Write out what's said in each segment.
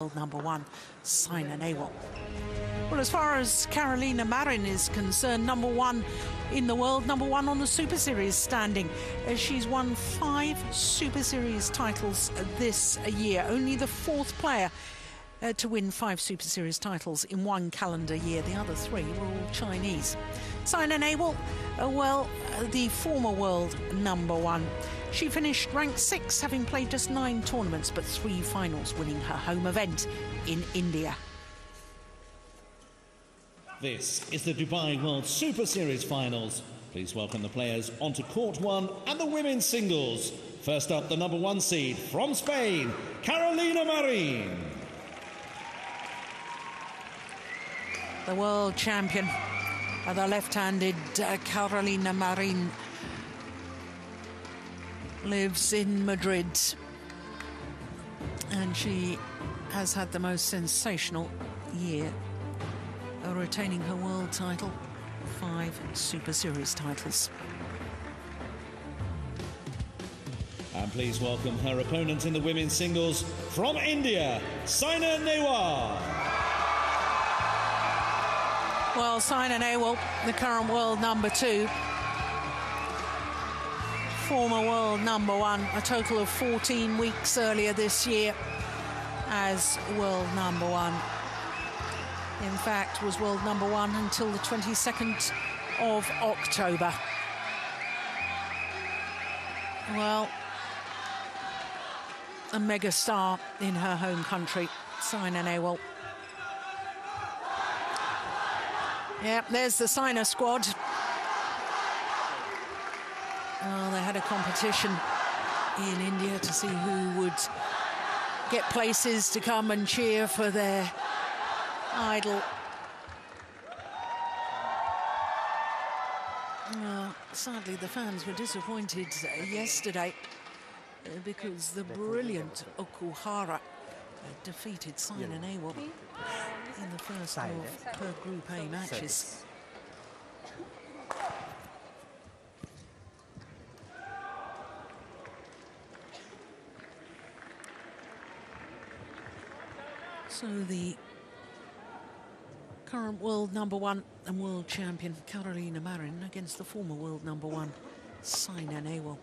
world number one, Saina Nehwal. Well, as far as Carolina Marin is concerned, number one in the world, number one on the Superseries standing. She's won 5 Superseries titles this year, only the 4th player to win 5 Superseries titles in one calendar year. The other 3 were all Chinese. Saina Nehwal, the former world number one. She finished ranked 6, having played just 9 tournaments, but 3 finals, winning her home event in India. This is the Dubai World Super Series finals. Please welcome the players onto court 1 and the women's singles. First up, the number 1 seed from Spain, Carolina Marin. The world champion, the left-handed Carolina Marin, lives in Madrid, and she has had the most sensational year, retaining her world title, 5 Super Series titles. And please welcome her opponent in the women's singles from India, Saina Nehwal. Well, Saina Nehwal, the current world number 2, former world number 1, a total of 14 weeks earlier this year as world number 1. In fact, was world number 1 until the 22nd of October. Well, a megastar in her home country, Saina Nehwal. Yeah, there's the Saina squad. Well, they had a competition in India to see who would get places to come and cheer for their idol. Sadly, the fans were disappointed yesterday because the brilliant Okuhara defeated Saina Nehwal in the first of her Group A matches. So the current world number 1 and world champion Carolina Marin against the former world number 1 Saina Nehwal.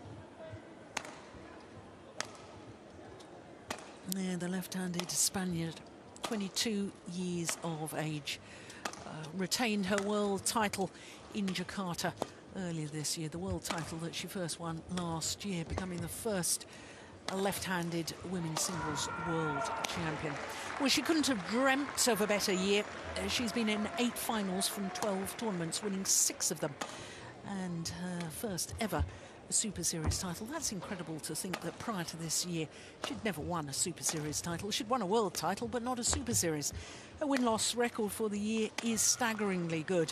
There, the left-handed Spaniard, 22 years of age, retained her world title in Jakarta earlier this year, the world title that she first won last year, becoming the first left-handed women's singles world champion. Well, she couldn't have dreamt of a better year. She's been in 8 finals from 12 tournaments, winning 6 of them, and her first ever Super Series title. That's incredible to think that prior to this year she'd never won a Super Series title. She'd won a world title but not a Super Series. Her win-loss record for the year is staggeringly good,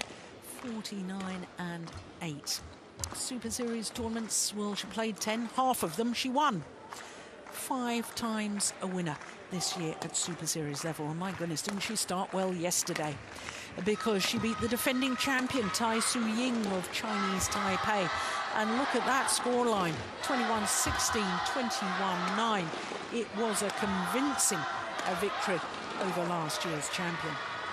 49-8. Super Series tournaments, well, she played 10, half of them she won. 5 times a winner this year at Super Series level. And my goodness, didn't she start well yesterday? Because she beat the defending champion Tai Tzu Ying of Chinese Taipei. And look at that scoreline, 21-16, 21-9. It was a convincing victory over last year's champion.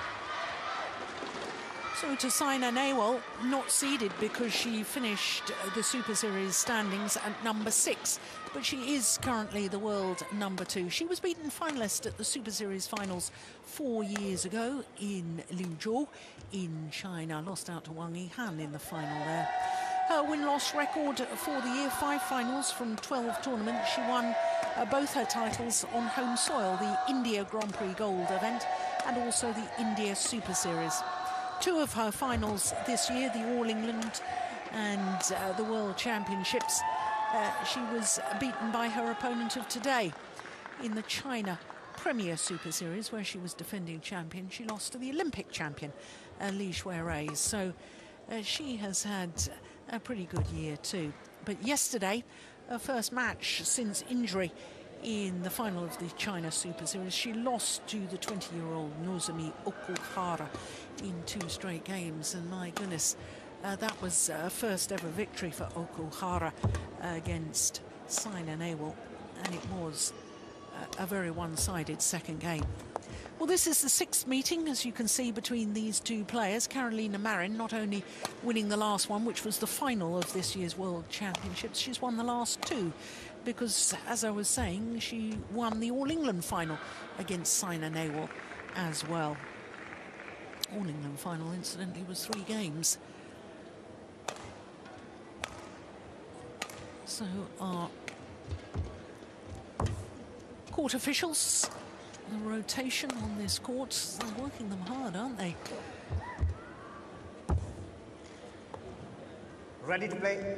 So to Saina Nehwal, not seeded because she finished the Super Series standings at number 6, but she is currently the world number 2. She was beaten finalist at the Super Series finals 4 years ago in Liuzhou in China, lost out to Wang Yihan in the final there. Her win-loss record for the year, 5 finals from 12 tournaments. She won both her titles on home soil, the India Grand Prix Gold event and also the India Super Series. 2 of her finals this year, the All England and the World Championships, she was beaten by her opponent of today in the China Premier Super Series, where she was defending champion. She lost to the Olympic champion, Li Shuirui. So she has had a pretty good year too. But yesterday, her first match since injury in the final of the China Super Series, she lost to the 20-year-old Nozomi Okuhara in 2 straight games. And my goodness, that was a first ever victory for Okuhara against Saina Nehwal. And it was a very one-sided second game. Well, this is the 6th meeting, as you can see, between these two players. Carolina Marin not only winning the last one, which was the final of this year's World Championships, she's won the last 2 because, as I was saying, she won the All-England final against Saina Nehwal as well. All-England final, incidentally, was 3 games. So our court officials, the rotation on this court, they're working them hard, aren't they? Ready to play.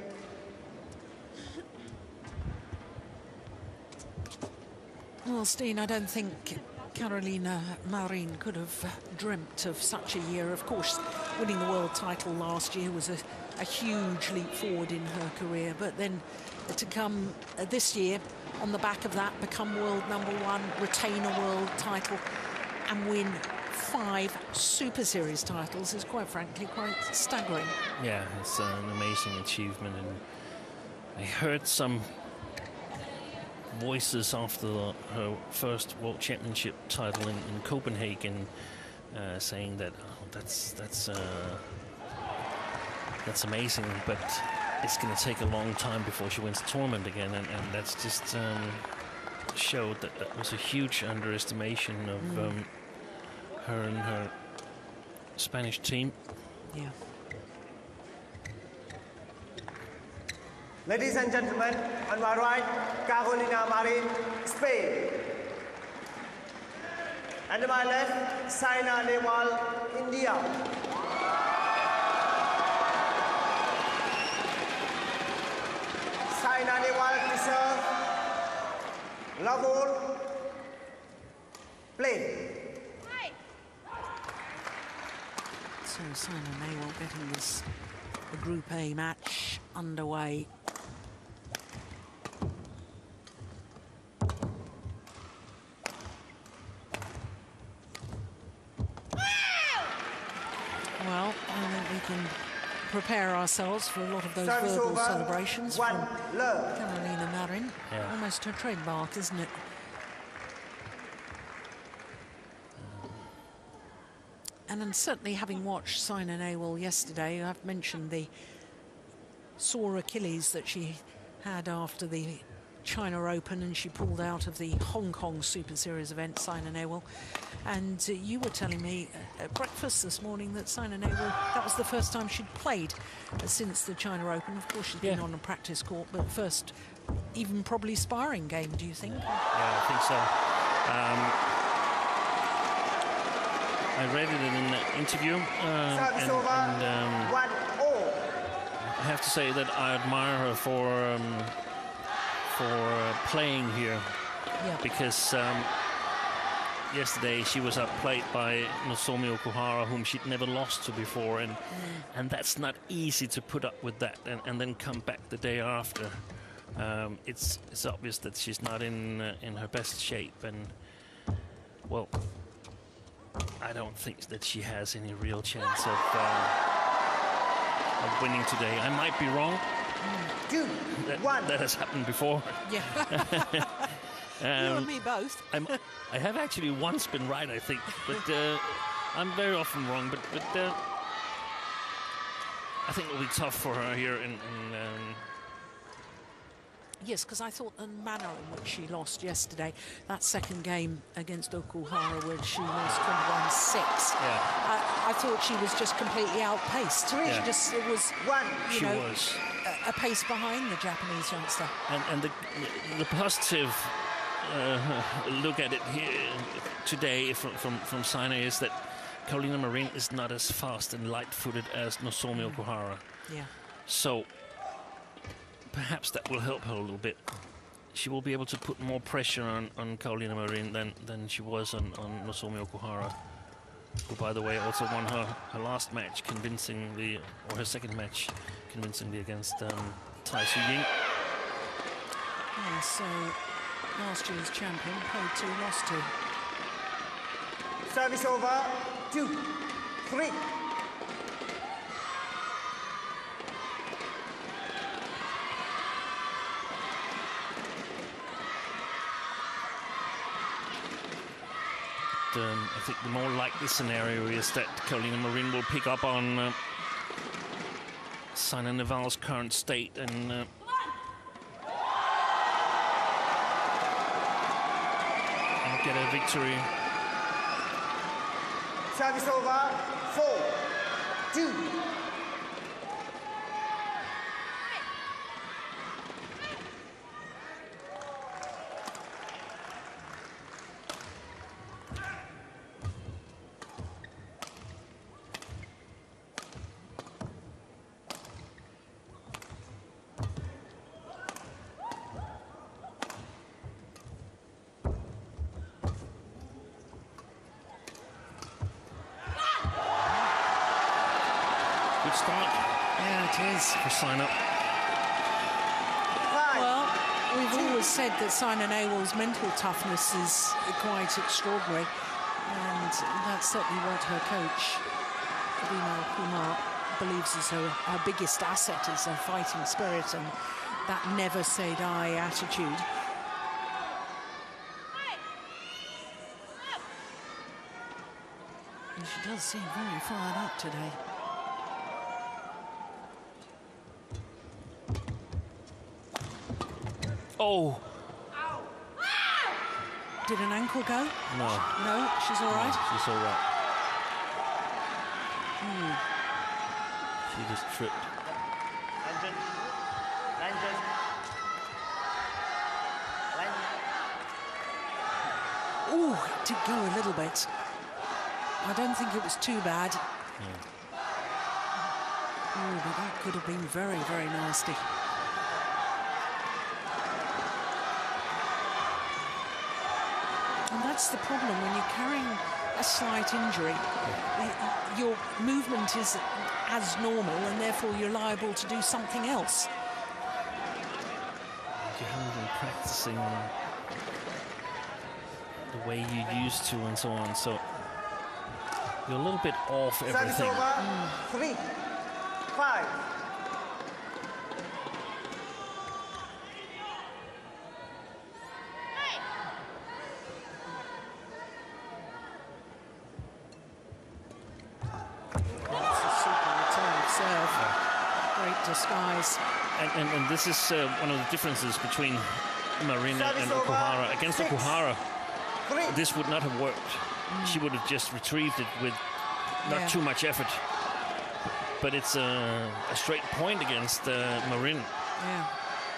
Well, Steen, I don't think Carolina Marin could have dreamt of such a year. Of course, winning the world title last year was a huge leap forward in her career, but then to come this year on the back of that, become world #1, retain a world title and win 5 Super Series titles is, quite frankly, quite staggering. Yeah, it's an amazing achievement, and I heard some voices after her first World Championship title in Copenhagen saying that that's amazing, but it's going to take a long time before she wins the tournament again, and that's just showed that that was a huge underestimation of her and her Spanish team. Yeah. Ladies and gentlemen, on my right, Carolina Marin, Spain. And on my left, Saina Nehwal, India. Saina Nehwal to serve. Love all. Play. So Saina Nehwal getting this Group A match underway. Well, I think we can prepare ourselves for a lot of those verbal celebrations from Carolina Marin. Yeah. Almost her trademark, isn't it? And then certainly, having watched Saina Nehwal yesterday, I've mentioned the sore Achilles that she had after the China Open, and she pulled out of the Hong Kong Super Series event, Saina Nehwal. And you were telling me at breakfast this morning that Saina Nehwal, that was the first time she'd played since the China Open. Of course, she's been on a practice court, but first, even probably sparring game, do you think? Yeah, I think so. I read it in an interview, and I have to say that I admire her for playing here, because yesterday she was outplayed by Nozomi Okuhara, whom she'd never lost to before, and that's not easy to put up with that and then come back the day after. It's obvious that she's not in her best shape, and well, I don't think that she has any real chance of winning today. I might be wrong. 2, 1. That has happened before. Yeah. You and me both. I have actually once been right, I think, but I'm very often wrong. But I think it'll be tough for her here Yes, because I thought the manner in which she lost yesterday, that second game against Okuhara, where she lost 21-6, I thought she was just completely outpaced. To me, it was a pace behind the Japanese youngster. And the positive look at it here today from Saina is that Carolina Marin is not as fast and light-footed as Nozomi Okuhara. Yeah. So perhaps that will help her a little bit. She will be able to put more pressure on Carolina Marin than she was on Nozomi Okuhara, who, by the way, also won her last match convincingly, or her second match convincingly against Tai Su Ying. Yeah, so last year's champion played 2, lost 2. Service over. 2, 3. I think the more likely scenario is that Carolina Marin will pick up on Saina Nehwal's current state and get a victory. Service over, 4-2. Good start. Yeah, it is. For Saina. Well, we've always said that Saina Nehwal's mental toughness is quite extraordinary, and that's certainly what her coach, Kumar, believes is her biggest asset is her fighting spirit and that never say die attitude. And she does seem very fired up today. Oh! Did an ankle go? No. No, she's all right? No, she's all right. She just tripped. Ooh, it did go a little bit. I don't think it was too bad. Oh, but that could have been very, very nasty. And that's the problem when you're carrying a slight injury. Your movement is as normal, and therefore you're liable to do something else. You haven't been practicing the way you used to and so on, so you're a little bit off everything. Service over, 3-5. Disguise. And this is one of the differences between Marin and Okuhara. Against Okuhara, this would not have worked. She would have just retrieved it with not too much effort. But it's a straight point against Marin. Yeah.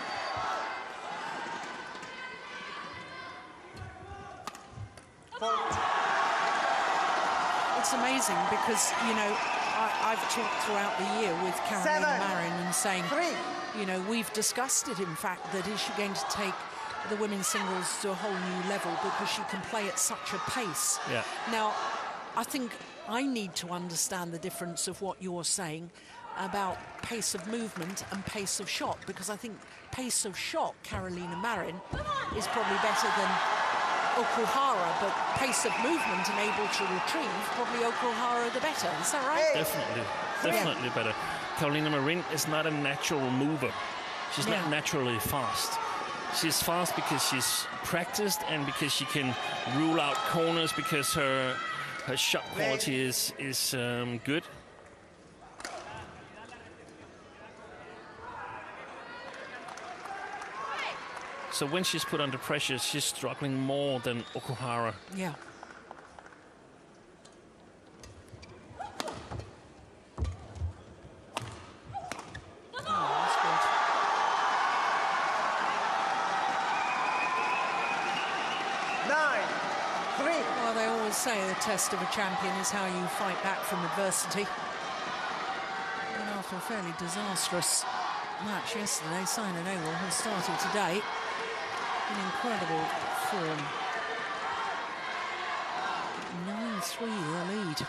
It's amazing because, you know, I've talked throughout the year with Carolina Marin and saying, you know, we've discussed it, in fact, that is she going to take the women's singles to a whole new level because she can play at such a pace. Yeah. Now, I think I need to understand the difference of what you're saying about pace of movement and pace of shot, because I think pace of shot, Carolina Marin, is probably better than Okuhara, but pace of movement and able to retrieve, probably Okuhara the better. Is that right? Definitely better. Carolina Marin is not a natural mover. She's not naturally fast. She's fast because she's practiced and because she can rule out corners, because her shot quality is good. So when she's put under pressure, she's struggling more than Okuhara. Yeah. Oh, that's good. Well, they always say the test of a champion is how you fight back from adversity. And after a fairly disastrous match yesterday, Saina Nehwal has started today in incredible form. 9-3 the lead.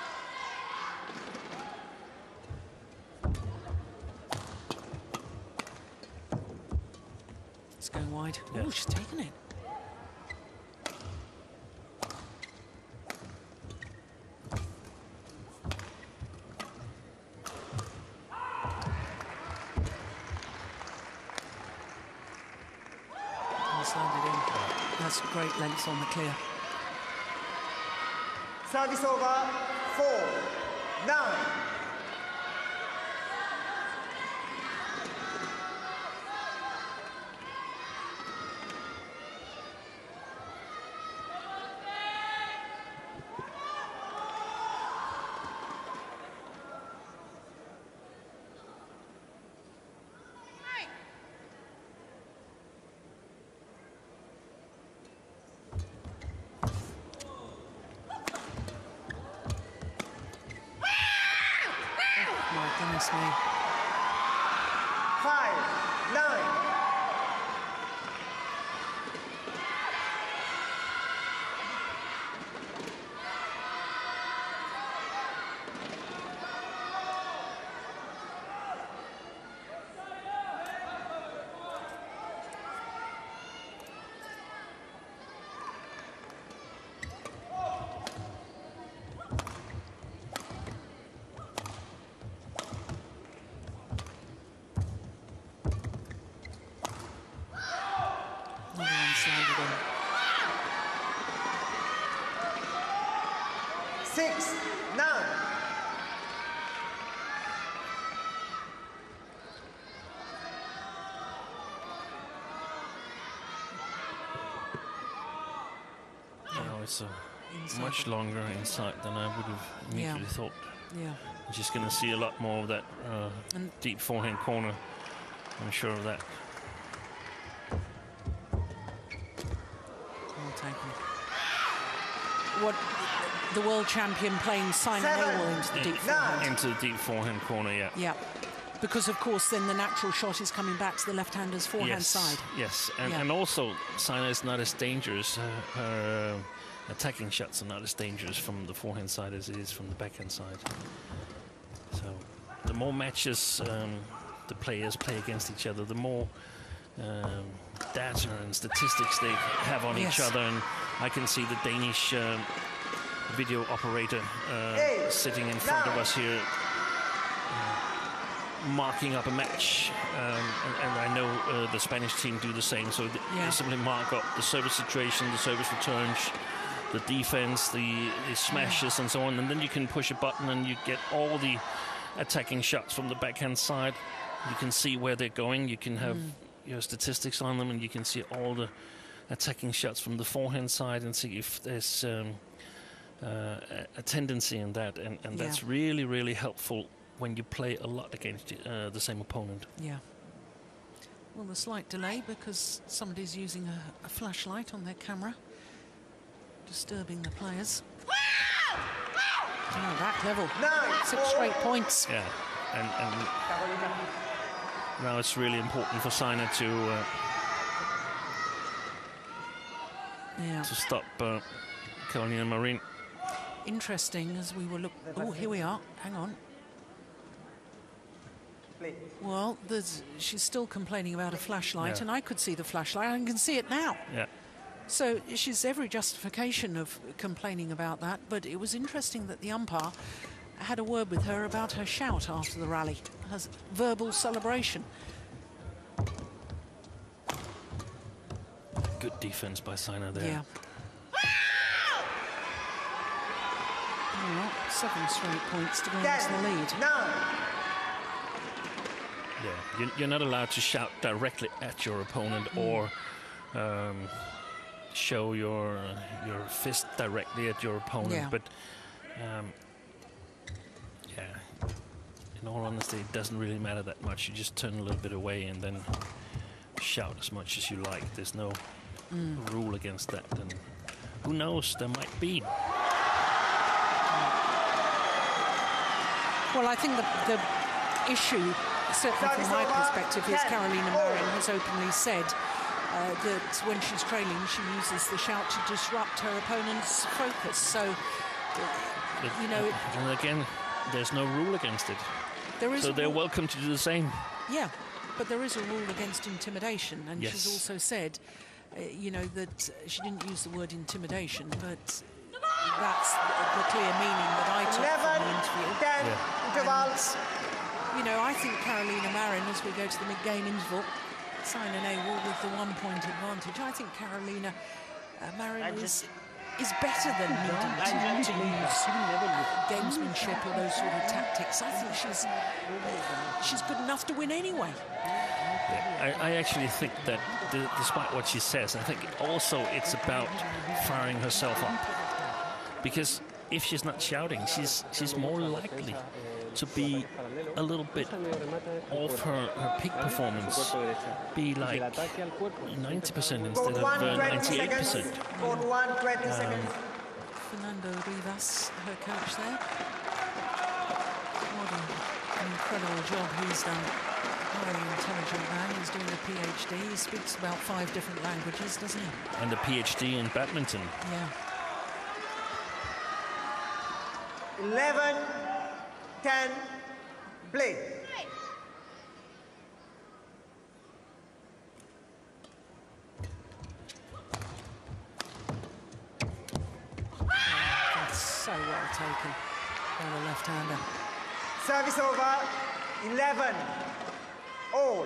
It's going wide. Yeah. Oh, she's taken it. Landed in. That's great length on the clear. Service over 4-9. Goodness me. 5-9. It's much longer inside than I would have immediately thought. Yeah. I'm just going to see a lot more of that deep forehand corner. I'm sure of that. Well taken. What the world champion playing Saina Nehwal into the deep forehand. Into the deep forehand corner, yeah. Yeah. Because, of course, then the natural shot is coming back to the left-hander's forehand side. Yes, and also Saina is not as dangerous. Her attacking shots are not as dangerous from the forehand side as it is from the backhand side. So the more matches the players play against each other, the more data and statistics they have on each other. And I can see the Danish video operator sitting in front of us here, marking up a match, and I know the Spanish team do the same. So they simply mark up the service situation, the service returns, the defense, the smashes, and so on, and then you can push a button and you get all the attacking shots from the backhand side. You can see where they're going. You can have your statistics on them, and you can see all the attacking shots from the forehand side and see if there's a tendency in that, and that's really, really helpful when you play a lot against the same opponent. Yeah. Well, the slight delay because somebody's using a flashlight on their camera, disturbing the players. Oh, that level. 6 straight points. Yeah, and now it's really important for Saina to stop Carolina Marin. Interesting as we were looking. Oh, here we are. Hang on. Well, she's still complaining about a flashlight, and I could see the flashlight. I can see it now. Yeah. So she's every justification of complaining about that, but it was interesting that the umpire had a word with her about her shout after the rally, her verbal celebration. Good defense by Saina there. Yeah. Well, 7 straight points to go into the lead. Yeah, you're not allowed to shout directly at your opponent or show your fist directly at your opponent, but in all honesty, it doesn't really matter that much. You just turn a little bit away and then shout as much as you like. There's no rule against that, and who knows, there might be. Well, I think the issue, certainly from my perspective, is Carolina Marin has openly said that when she's trailing, she uses the shout to disrupt her opponent's focus. So, you know... And again, there's no rule against it. So they're welcome to do the same. Yeah, but there is a rule against intimidation, and yes. She's also said, you know, that she didn't use the word intimidation, but that's the clear meaning that I took from the interview. Intervals. You know, I think Carolina Marin, as we go to the mid-game interval, Saina Nehwal with the 1-point advantage. I think Carolina Marin is better than needing to lose gamesmanship or those sort of tactics. I think she's good enough to win anyway. Yeah, I actually think that despite what she says, I think also it's about firing herself up. Because if she's not shouting, she's more likely to be a little bit off her peak performance, be like 90% instead of 98%. Fernando Rivas, her coach there. What an incredible job he's done. Very intelligent man. He's doing a PhD. He speaks about 5 different languages, doesn't he? And a PhD in badminton. Yeah. 11, 10, play. That's so well taken by the left-hander. Service over, 11, all.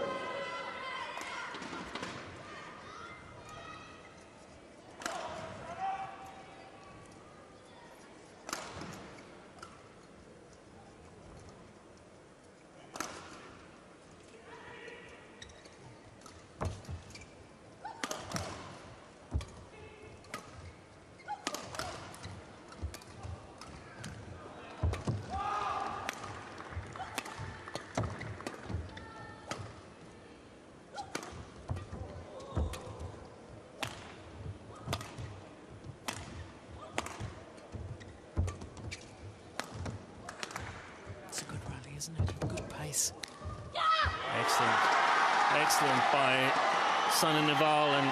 Isn't it? Good pace. Excellent. Excellent by Saina Nehwal. And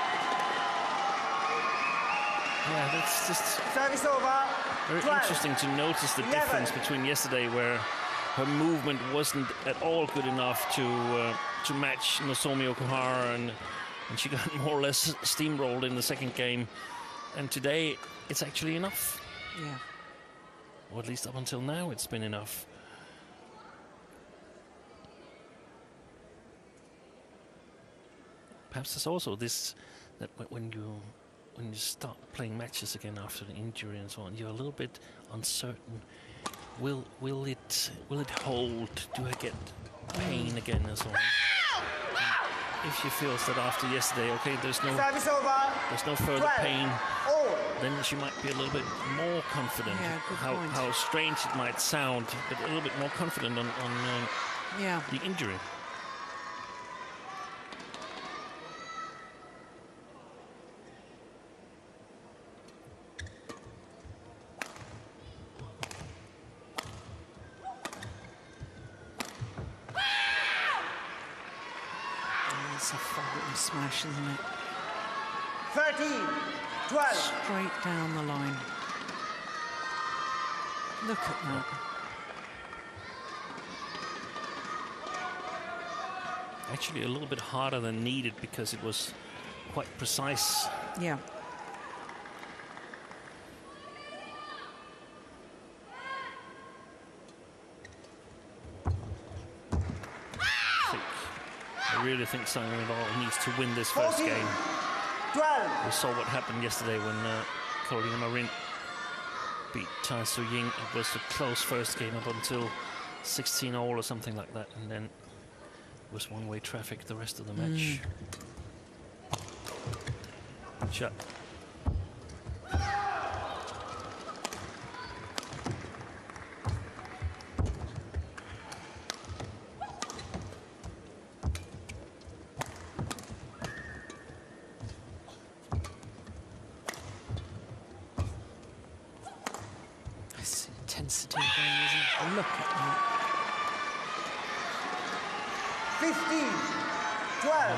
yeah, that's just Service over. very 12, interesting to notice the 11. difference between yesterday, where her movement wasn't at all good enough to match Nozomi Okuhara, and she got more or less steamrolled in the second game. And today, it's actually enough. Yeah. Or at least up until now, it's been enough. Perhaps there's also this, that when you start playing matches again after an injury and so on, you're a little bit uncertain. Will it hold? Do I get pain again and so on? And if she feels that after yesterday, okay, there's no further 12, pain, all. then she might be a little bit more confident. Yeah, good point. How strange it might sound, but a little bit more confident on Yeah. the injury. It's a forward smash, isn't it? 13, 12. Straight down the line. Look at that. Actually, a little bit harder than needed because it was quite precise. Yeah. I really think Saina Nehwal needs to win this first 14, game. 12. We saw what happened yesterday when Carolina Marin beat Tai Tzu Ying. It was a close first game up until 16-all or something like that, and then it was one-way traffic the rest of the match. Good shot. Intensity again, isn't it? Look at that. 15, 12.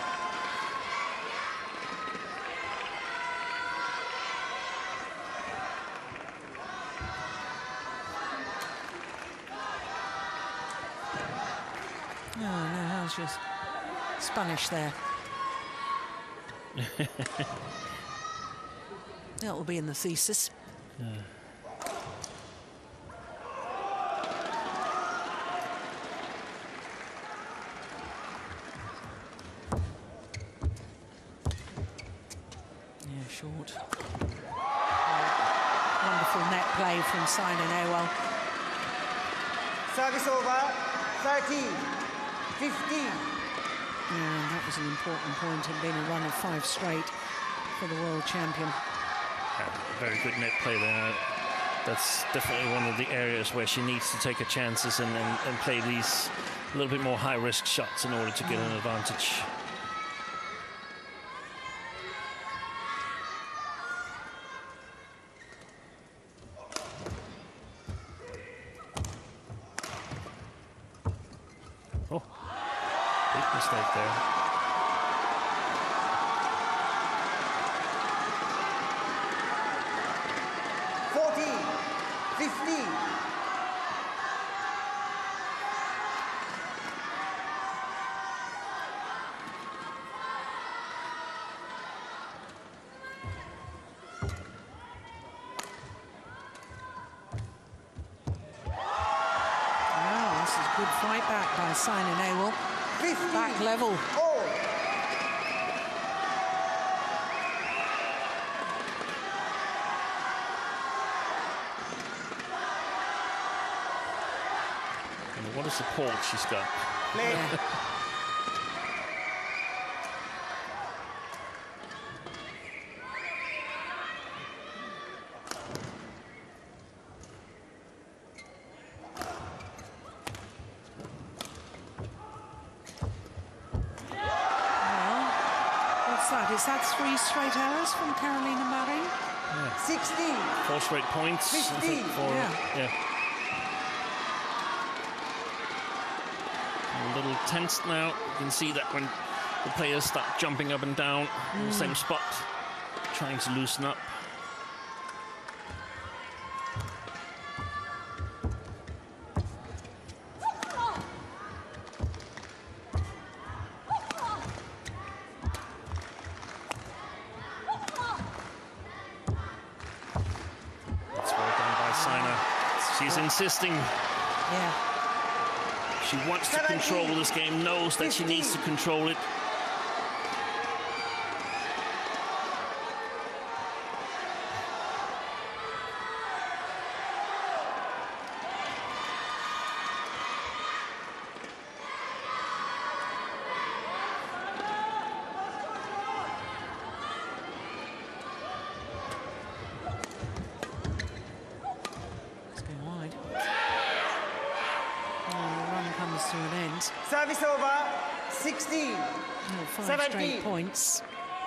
Oh, no, how's just Spanish there? That will be in the thesis. Short. Wonderful net play from Saina Nehwal. Service over, 13, 15. Yeah, and that was an important point in being a run of 5 straight for the world champion. Yeah, very good net play there. That's definitely one of the areas where she needs to take her chances and play these a little bit more high-risk shots in order to get an advantage. Oh, big mistake there. Good fight back by Saina Nehwal. Back level. And what a support she's got. Yeah. Is that 3 straight errors from Carolina Marin? Yeah. 16. 4 straight points. 15. Yeah. A little tensed now. You can see that when the players start jumping up and down in the same spot, trying to loosen up. She's insisting. Yeah. She wants to control this game, knows that she needs to control it. To an end. Service over, 16. 5 17. straight points.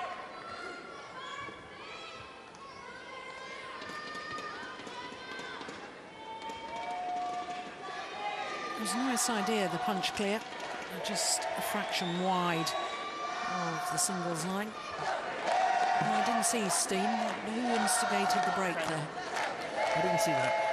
It was a nice idea, the punch clear, just a fraction wide of the singles line. And I didn't see Steen. Who instigated the break there? I didn't see that.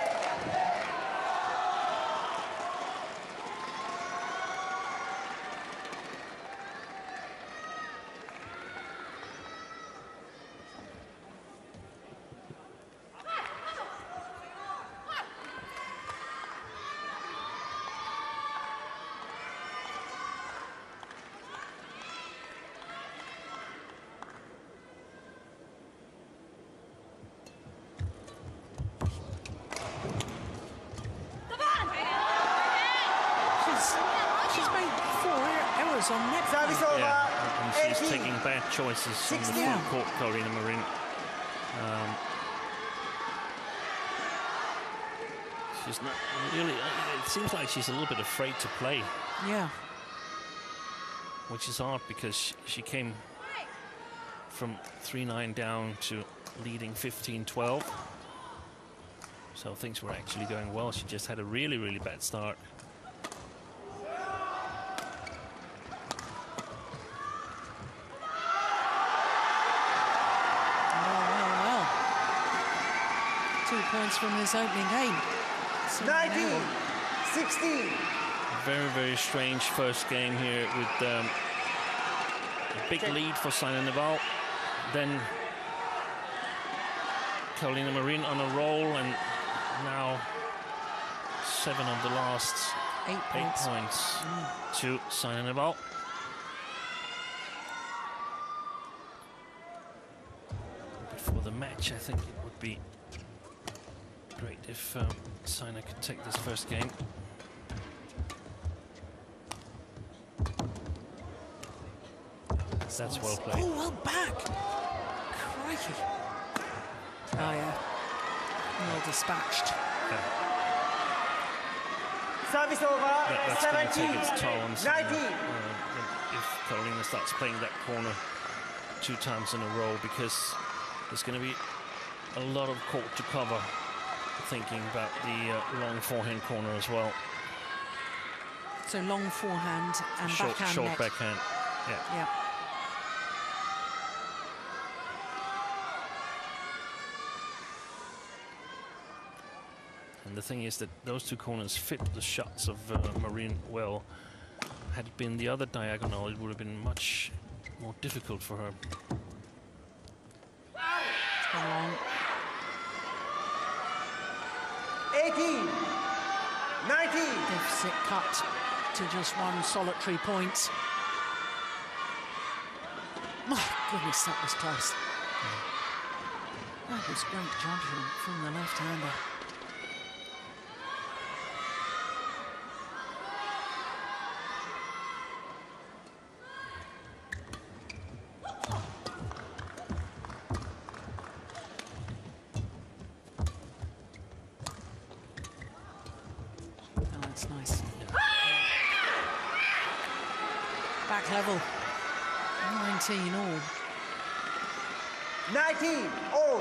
On net. Service over. Yeah, and she's taking bad choices from the full court, Carolina Marin. She's not really. It seems like she's a little bit afraid to play. Yeah. Which is odd because she came from 3-9 down to leading 15-12. So things were actually going well. She just had a really, really bad start. Points from this opening game. 19, 16. Very, very strange first game here with a big lead for Saina Nehwal. Then Carolina Marin on a roll, and now 7 of the last 8 points to Saina Nehwal. Before the match, I think it would be great if Saina could take this first game. That's well played. Oh, well back. Crikey. Oh, yeah. Well dispatched. Yeah. Service over, That's going to 17, take its toll on Saina, 19. if Carolina starts playing that corner 2 times in a row, because there's going to be a lot of court to cover, thinking about the long forehand corner as well. So long forehand and backhand short net. backhand. Yeah. Yeah. And the thing is that those 2 corners fit the shots of MARIN well. Had it been the other diagonal, it would have been much more difficult for her. Long. 18, 19. Deficit cut to just 1 solitary point. My goodness, that was close. That was great judgment from the left-hander. That's nice. Back level. 19 all. 19, all.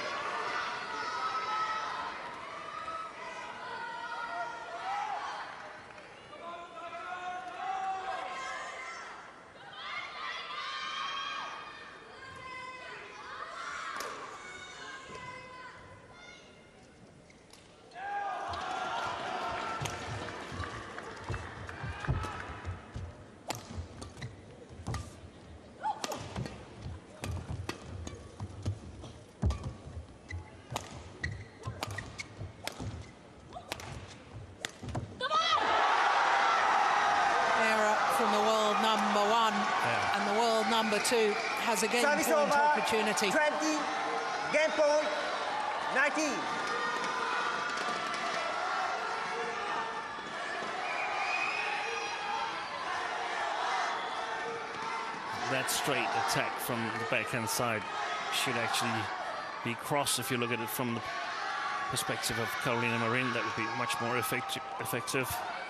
Number 2 has a game Service point over, opportunity. 20, game point, 19. That straight attack from the backhand side should actually be cross. If you look at it from the perspective of Carolina Marin, that would be much more effective.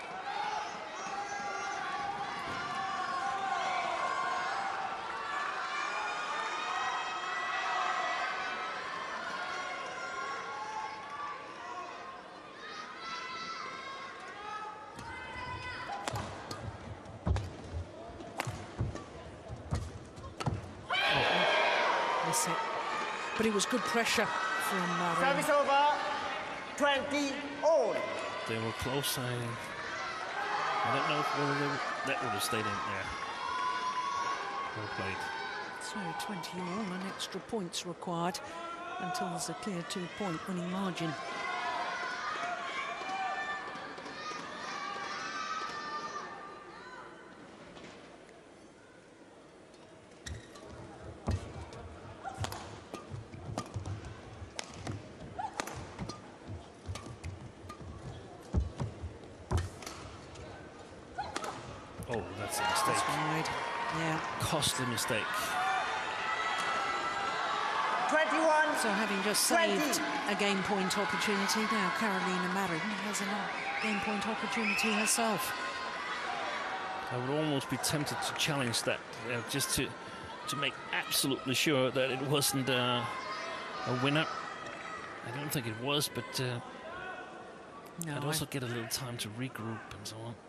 But it was good pressure from Service over, 20 all. They were close. I don't know whether that would have stayed in there. Well played. So 20 all and extra points required until there's a clear 2-point winning margin. Oh, that's a mistake. That's wide. Yeah. Costly mistake. 21. So having just 20. saved a game point opportunity, now Carolina Marin has a game point opportunity herself. I would almost be tempted to challenge that, just to make absolutely sure that it wasn't a winner. I don't think it was, but No, I'd also get a little time to regroup and so on.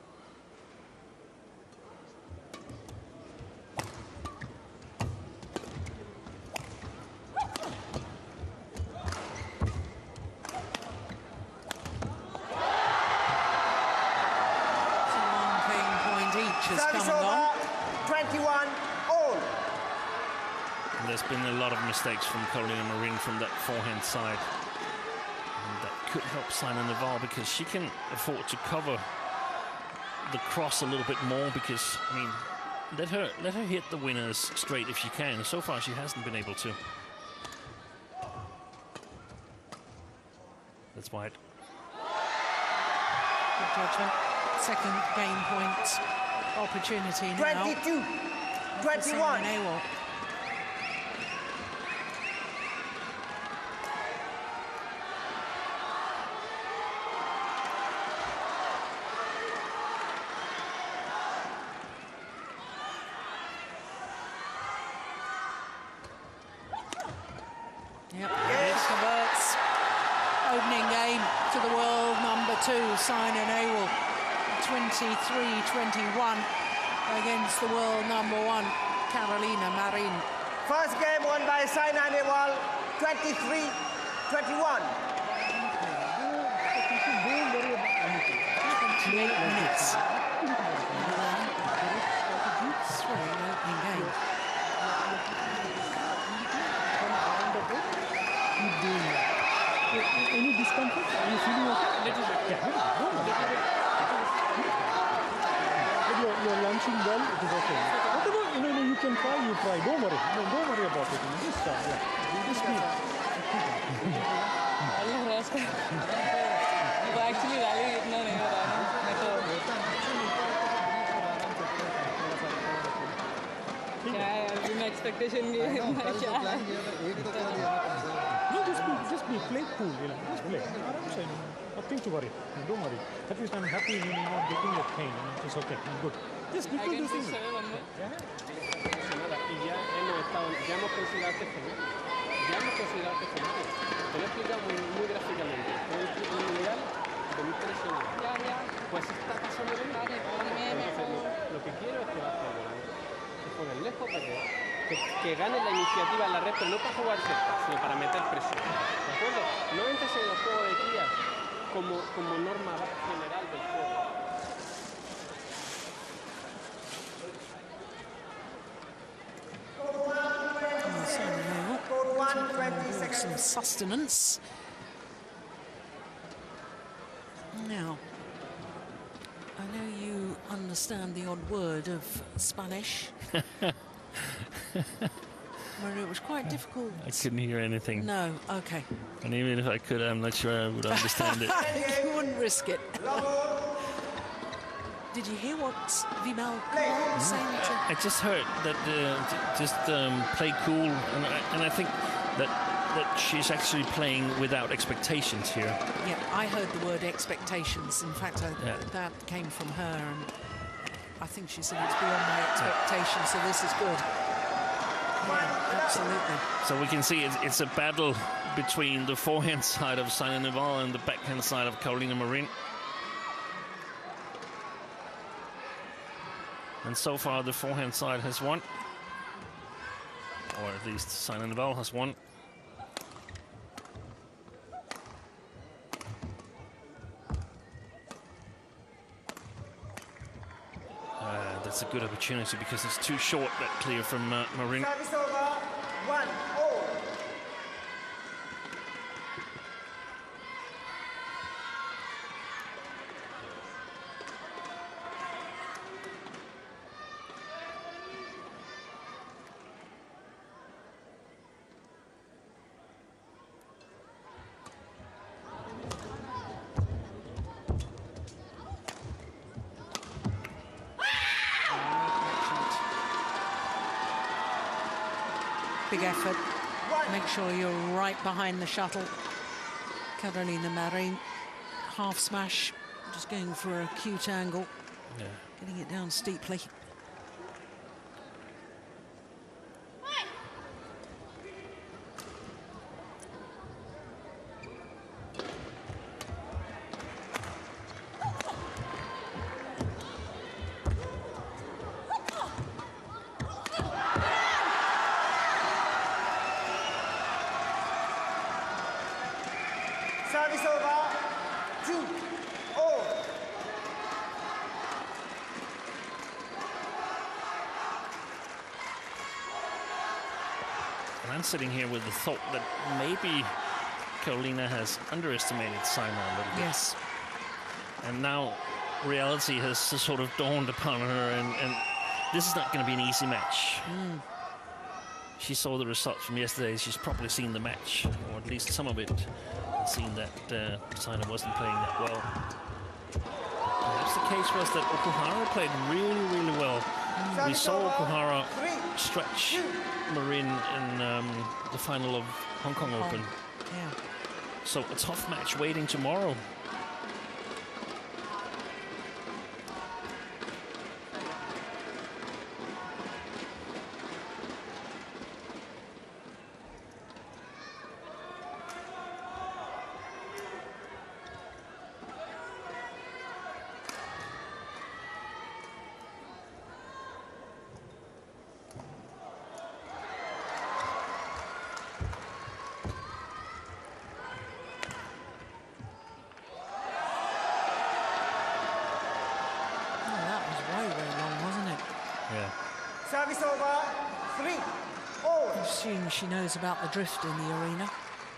Service over, 21 all. And there's been a lot of mistakes from Carolina Marin from that forehand side. And that could help Saina Nehwal, because she can afford to cover the cross a little bit more, because, I mean, let her hit the winners straight if she can. So far, she hasn't been able to. That's wide. Good judgment. Second game point opportunity now. 22, 21. Saina Nehwal. Yep, Yes. converts. Opening game to the world number 2, Saina Nehwal, 23-21 against the world number 1, Carolina Marin. First game won by Saina Nehwal, 23-21. 28 minutes. Thrilling opening game. Any discomfort? Are you feeling okay? Little bit. Yeah, little bit. But you're launching well, it is okay. Whatever, you can try, you try. Don't worry. No, don't worry about it. Just try. Yeah. Just speed. Allah rest कर वो actually rally इतना नहीं हो रहा है मैं तो क्या है यार बिना expectation के क्या है No, just be play cool, just play. Nothing to worry. Don't worry. At least I'm happy you're not getting your pain. It's okay. Good. Just people do things. I Y ya hemos estado, ya hemos considerado este fenómeno. Ya hemos considerado este fenómeno. Te lo he explicado muy gráficamente. Es un ideal de 1300. Pues está pasando lo mismo. Entonces, lo que quiero es que vas por delante. Es poner lejos para que gane la iniciativa en la red, pero no para jugar cerca, sino para meter presión. ¿De acuerdo? No entres en el juego de tías como norma general del juego. Some sustenance. Now, I know you understand the odd word of Spanish. Well, it was quite difficult. I couldn't hear anything. No, okay. And even if I could, I'm not sure I would understand it. You wouldn't risk it. Did you hear what Vimal was saying? I just heard that play cool, and I think that she's actually playing without expectations here. Yeah, I heard the word expectations. In fact, that came from her, and I think she said it's beyond my expectations, so this is good. Yeah, absolutely. So we can see it's a battle between the forehand side of Saina Nehwal and the backhand side of Carolina Marin. And so far the forehand side has won. Or at least Saina Nehwal has won. That's a good opportunity because it's too short, that clear from Marin. Service over, 1-0. Big effort. Make sure you're right behind the shuttle. Carolina Marin, half smash, just going for a cute angle. Yeah. Getting it down steeply. Service over, 2-0. And I'm sitting here with the thought that maybe Carolina has underestimated Saina a little bit. Yes. And now reality has sort of dawned upon her, and this is not going to be an easy match. She saw the results from yesterday. She's probably seen the match, or at least some of it. seen that Saina wasn't playing that well. Perhaps the case was that Okuhara played really, really well. We saw Okuhara stretch MARIN in the final of Hong Kong Open. Yeah. So a tough match waiting tomorrow. Service over, 3-all. I assume she knows about the drift in the arena.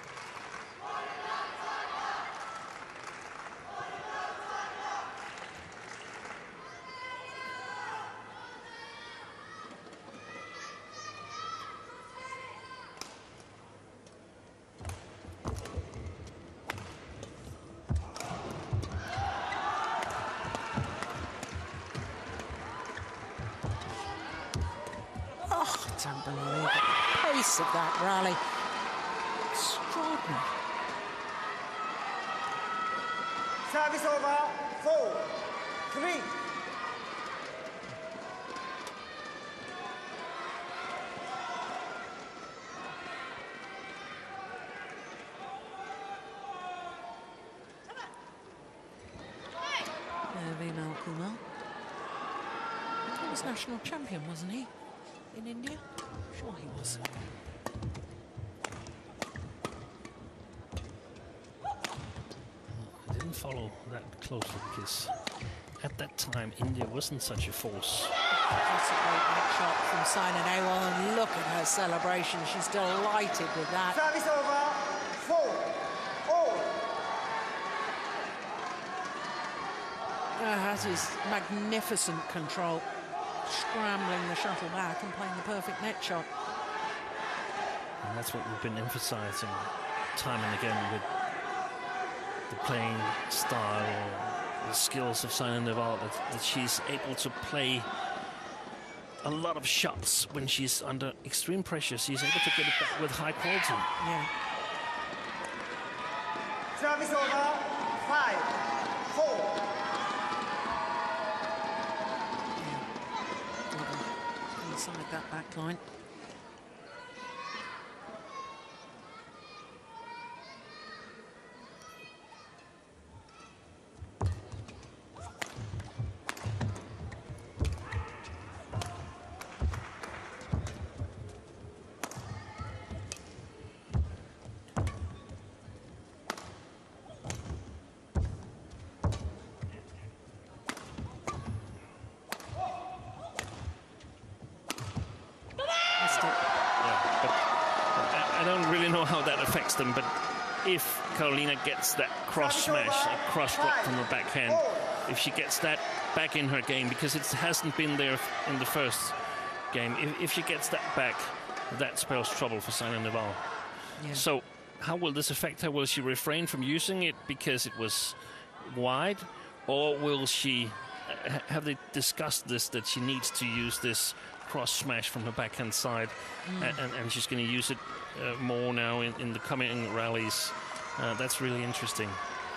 It's unbelievable. The pace of that rally. Extraordinary. Service over, 4-3. Kumar. He was national champion, wasn't he? In India? Sure he was. I didn't follow that closely because at that time India wasn't such a force. That's a great net shot from Saina Nehwal, and look at her celebration. She's delighted with that. Service over, 4-all. That is magnificent control. Scrambling the shuttle back and playing the perfect net shot. And that's what we've been emphasizing time and again with the playing style, the skills of Saina Nehwal, that she's able to play a lot of shots when she's under extreme pressure. She's able to get it back with high quality. Yeah. Service over, 5-4. Inside that back line. I don't really know how that affects them, but if Carolina gets that cross smash, a cross drop from her backhand, if she gets that back in her game, because it hasn't been there in the first game, if she gets that back, that spells trouble for Saina Nehwal. Yeah. So how will this affect her? Will she refrain from using it because it was wide, or will she, have they discussed this, that she needs to use this cross smash from her backhand side, and she's going to use it more now in the coming rallies? That's really interesting,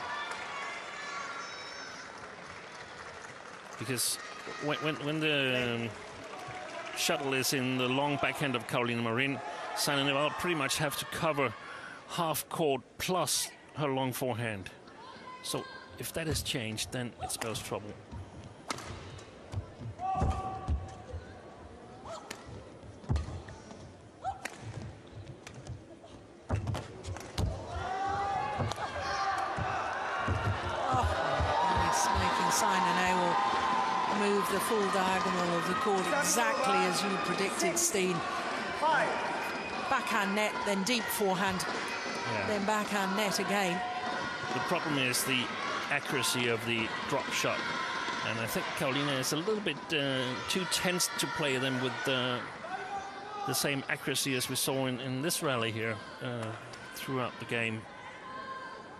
because when the shuttle is in the long backhand of Carolina Marin, Saina Nehwal pretty much have to cover half court plus her long forehand. So if that is changed, then it spells trouble. Saina Nehwal move the full diagonal of the court exactly as you predicted, Steen. Backhand net, then deep forehand, then backhand net again. The problem is the accuracy of the drop shot, and I think Carolina is a little bit too tense to play them with the same accuracy as we saw in this rally here throughout the game.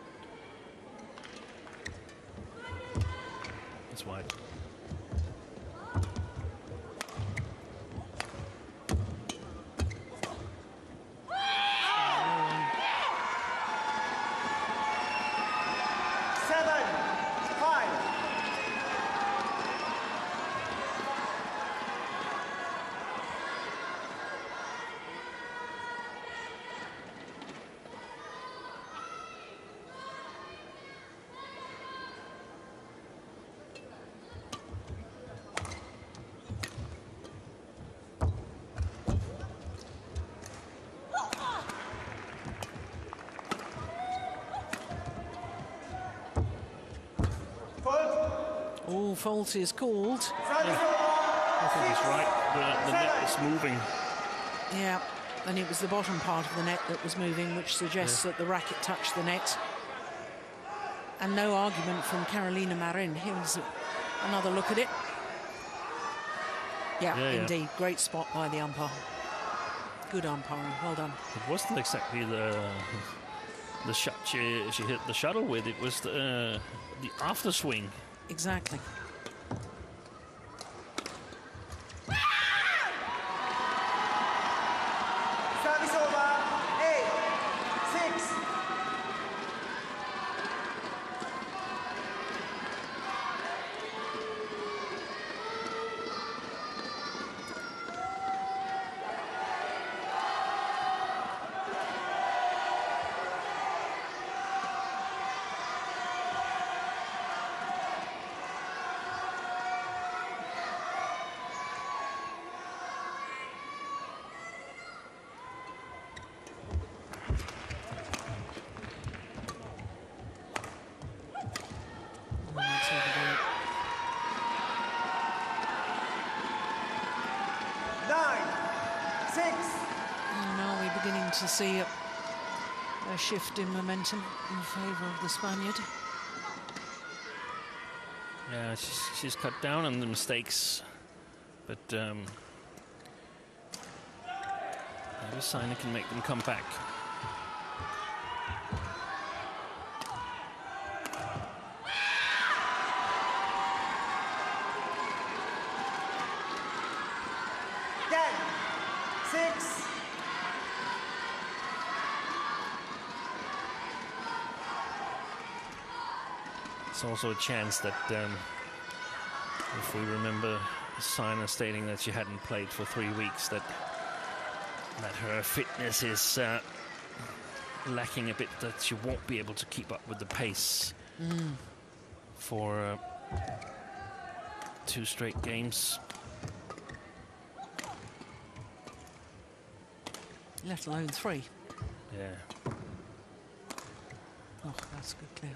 Oh, fault is called. I think he's right. The net is moving. Yeah, and it was the bottom part of the net that was moving, which suggests that the racket touched the net. And no argument from Carolina Marin. Here's another look at it. Yeah, indeed. Great spot by the umpire. Good umpiring. Well done. It wasn't exactly the shot she hit the shuttle with. It was the after swing. Exactly. Service over. 8-6. To see a shift in momentum in favour of the Spaniard. Yeah, she's cut down on the mistakes, but maybe Saina can make them come back. It's also a chance that, if we remember Saina stating that she hadn't played for 3 weeks, that her fitness is lacking a bit, that she won't be able to keep up with the pace for 2 straight games. Let alone 3. Yeah. Oh, that's a good clear.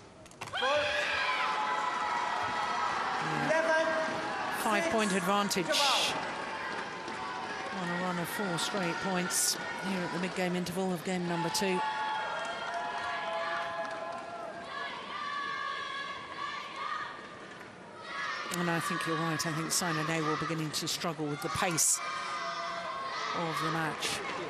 5-point advantage on a run of 4 straight points here at the mid-game interval of game number 2. And I think you're right. I think Saina Nehwal beginning to struggle with the pace of the match.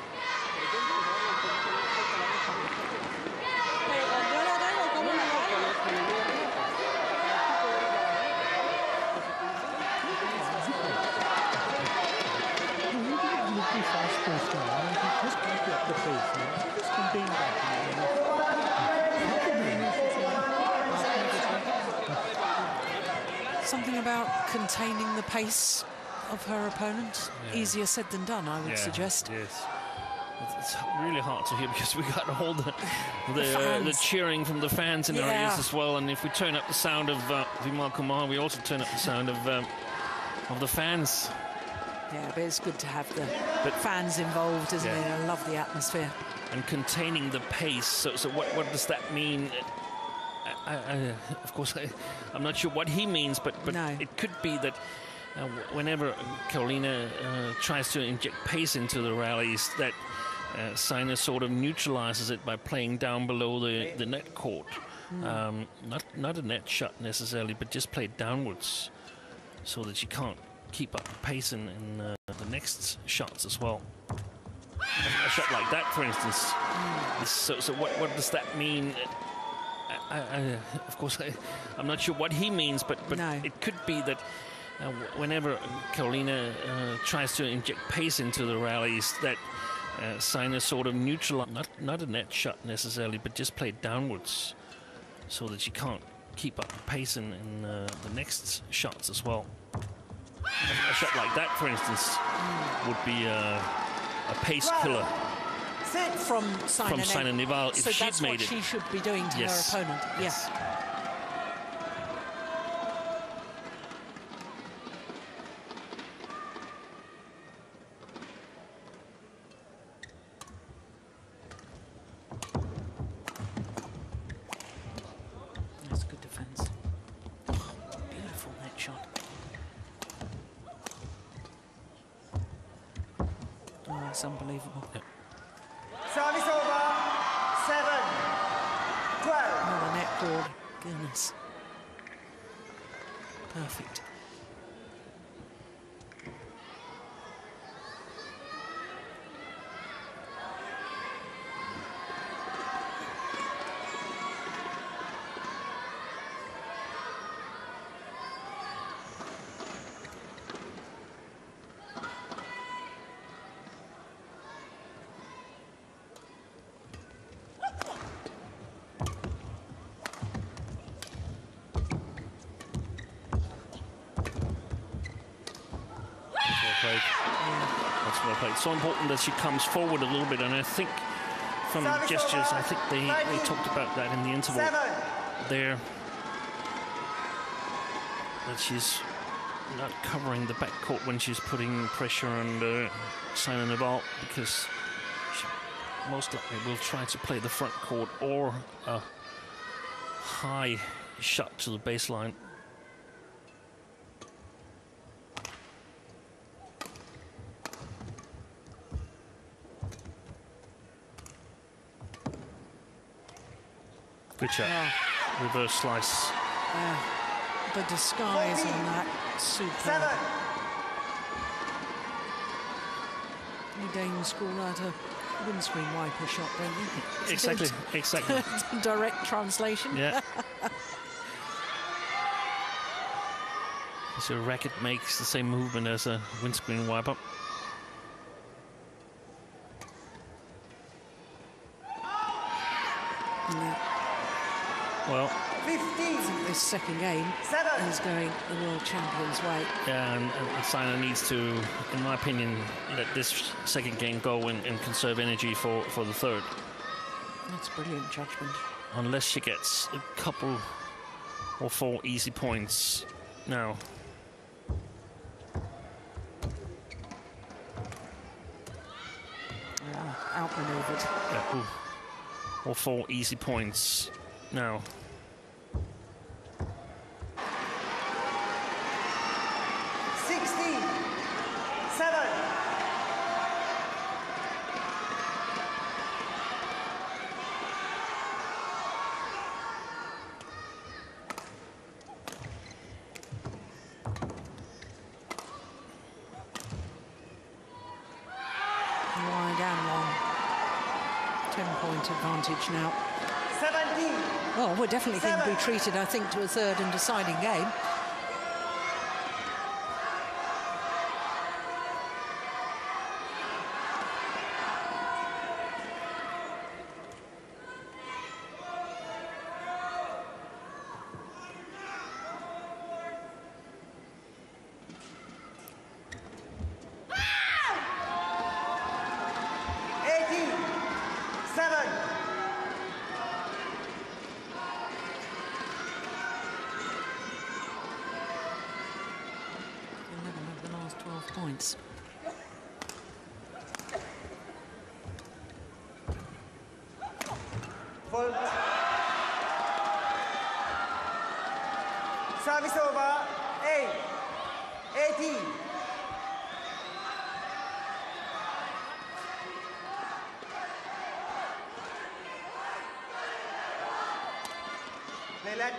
Something about containing the pace of her opponent. Easier said than done, I would suggest. Yes. It's really hard to hear because we got all the cheering from the fans in our ears as well. And if we turn up the sound of Vimal Kumar, we also turn up the sound of the fans. Yeah, but it's good to have the fans involved, isn't it? I love the atmosphere. And containing the pace. So what does that mean? Of course, I'm not sure what he means, but it could be that whenever Carolina tries to inject pace into the rallies, that Saina sort of neutralizes it by playing down below the net court. Not a net shot necessarily, but just play downwards so that she can't keep up the pace in the next shots as well. A shot like that, for instance. So what does that mean? Of course, I'm not sure what he means, but it could be that whenever Carolina tries to inject pace into the rallies, that Saina sort of neutralizes, not a net shot necessarily, but just play downwards so that she can't keep up the pace in the next shots as well. A shot like that, for instance, would be a pace killer. From Saina Nehwal, if so she'd that's made what it. she should be doing to her opponent. Yes. That's good defense. That's unbelievable. Yeah. Service over. 7-12. Oh, the net cord. Goodness. Perfect. That's well played. It's so important that she comes forward a little bit, and I think from gestures, I think they talked about that in the interval there, that she's not covering the backcourt when she's putting pressure on Saina Nehwal, because she most likely will try to play the front court or a high shot to the baseline. Good shot. Yeah. Reverse slice. The disguise on that, super. You Danes call that a windscreen wiper shot, don't you? Exactly, exactly. Direct translation. Yeah. So a racket makes the same movement as a windscreen wiper. Yeah. Well, 15. This second game is going the world champion's way. yeah, and Saina needs to, in my opinion, let this second game go and conserve energy for the third. That's brilliant judgment. Unless she gets a couple or 4 easy points now. Outmaneuvered. Yeah, ooh. Or 4 easy points now. 7. 10-point advantage now. 17. Well, we're definitely going to be treated, I think, to a third and deciding game. Points. Fault. Service over. 18. Leland.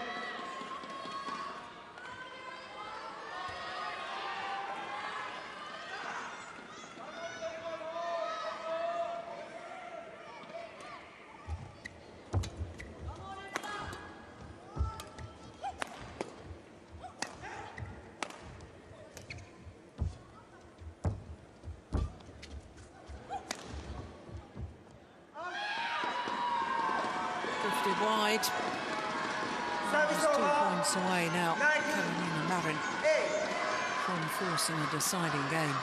Wide. Service Just 2 over. points away now. 19. Carolina Marin 8. from forcing a deciding game.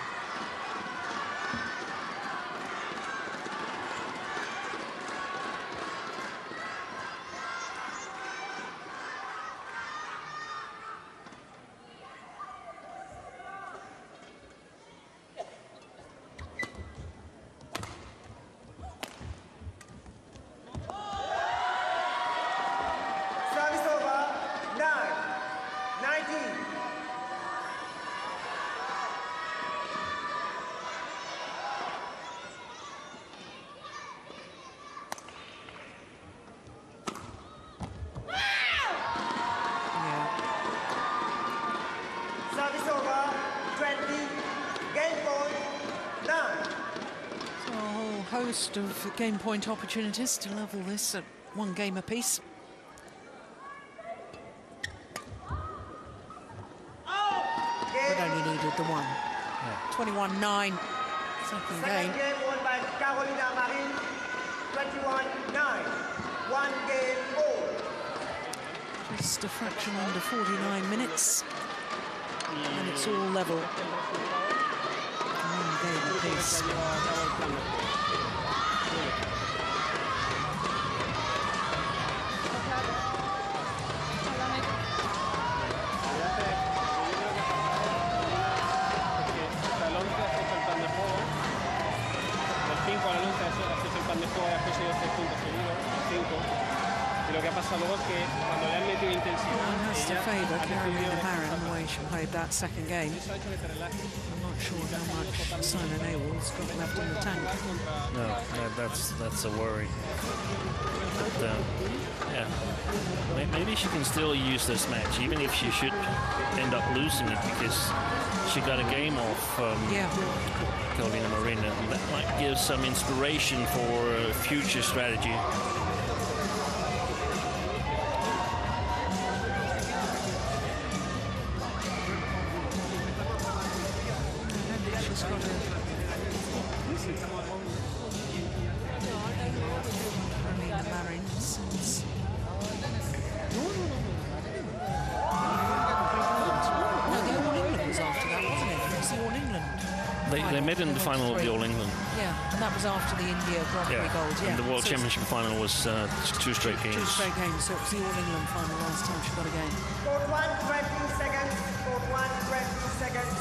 host of game point opportunities to level this at 1 game apiece. But only needed the 1. 21-9. Second game. Game won by Carolina Marin. 21-9. 1 game all. Just a fraction under 49 minutes. And it's all level. 1 game apiece. Y lo que ha pasado luego es que cuando le han metido intensidad, Has to favour Carolina Marin the way she played that second game. I'm not sure how much Saina Nehwal's got left in the tank. No, that's a worry. But yeah, maybe she can still use this match, even if she should end up losing it, because she got a game off Carolina Marin, and that might give some inspiration for future strategy. They met in the final of the All England. Yeah, and that was after the India Grand Prix gold. Yeah, and the World Championship final was 2 straight games. 2 straight games, so it was the All England final last time she got a game. Court 1, 20 seconds. Court 1, 20 seconds.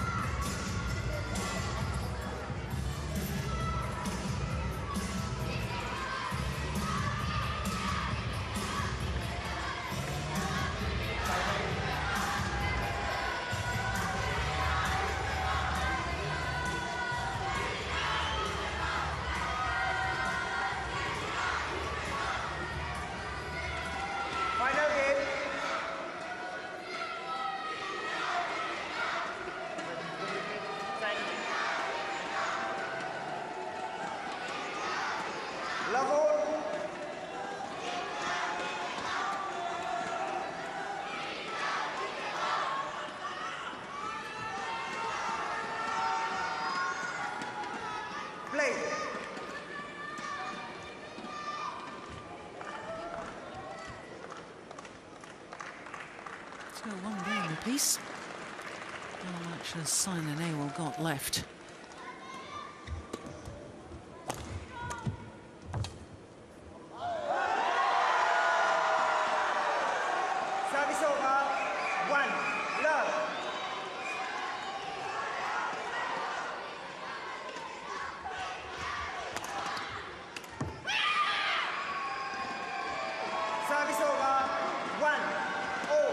Final game. Level. Play. So 1 game apiece. How much has Saina Nehwal got left? Service over. 1 love. Service over. 1 all.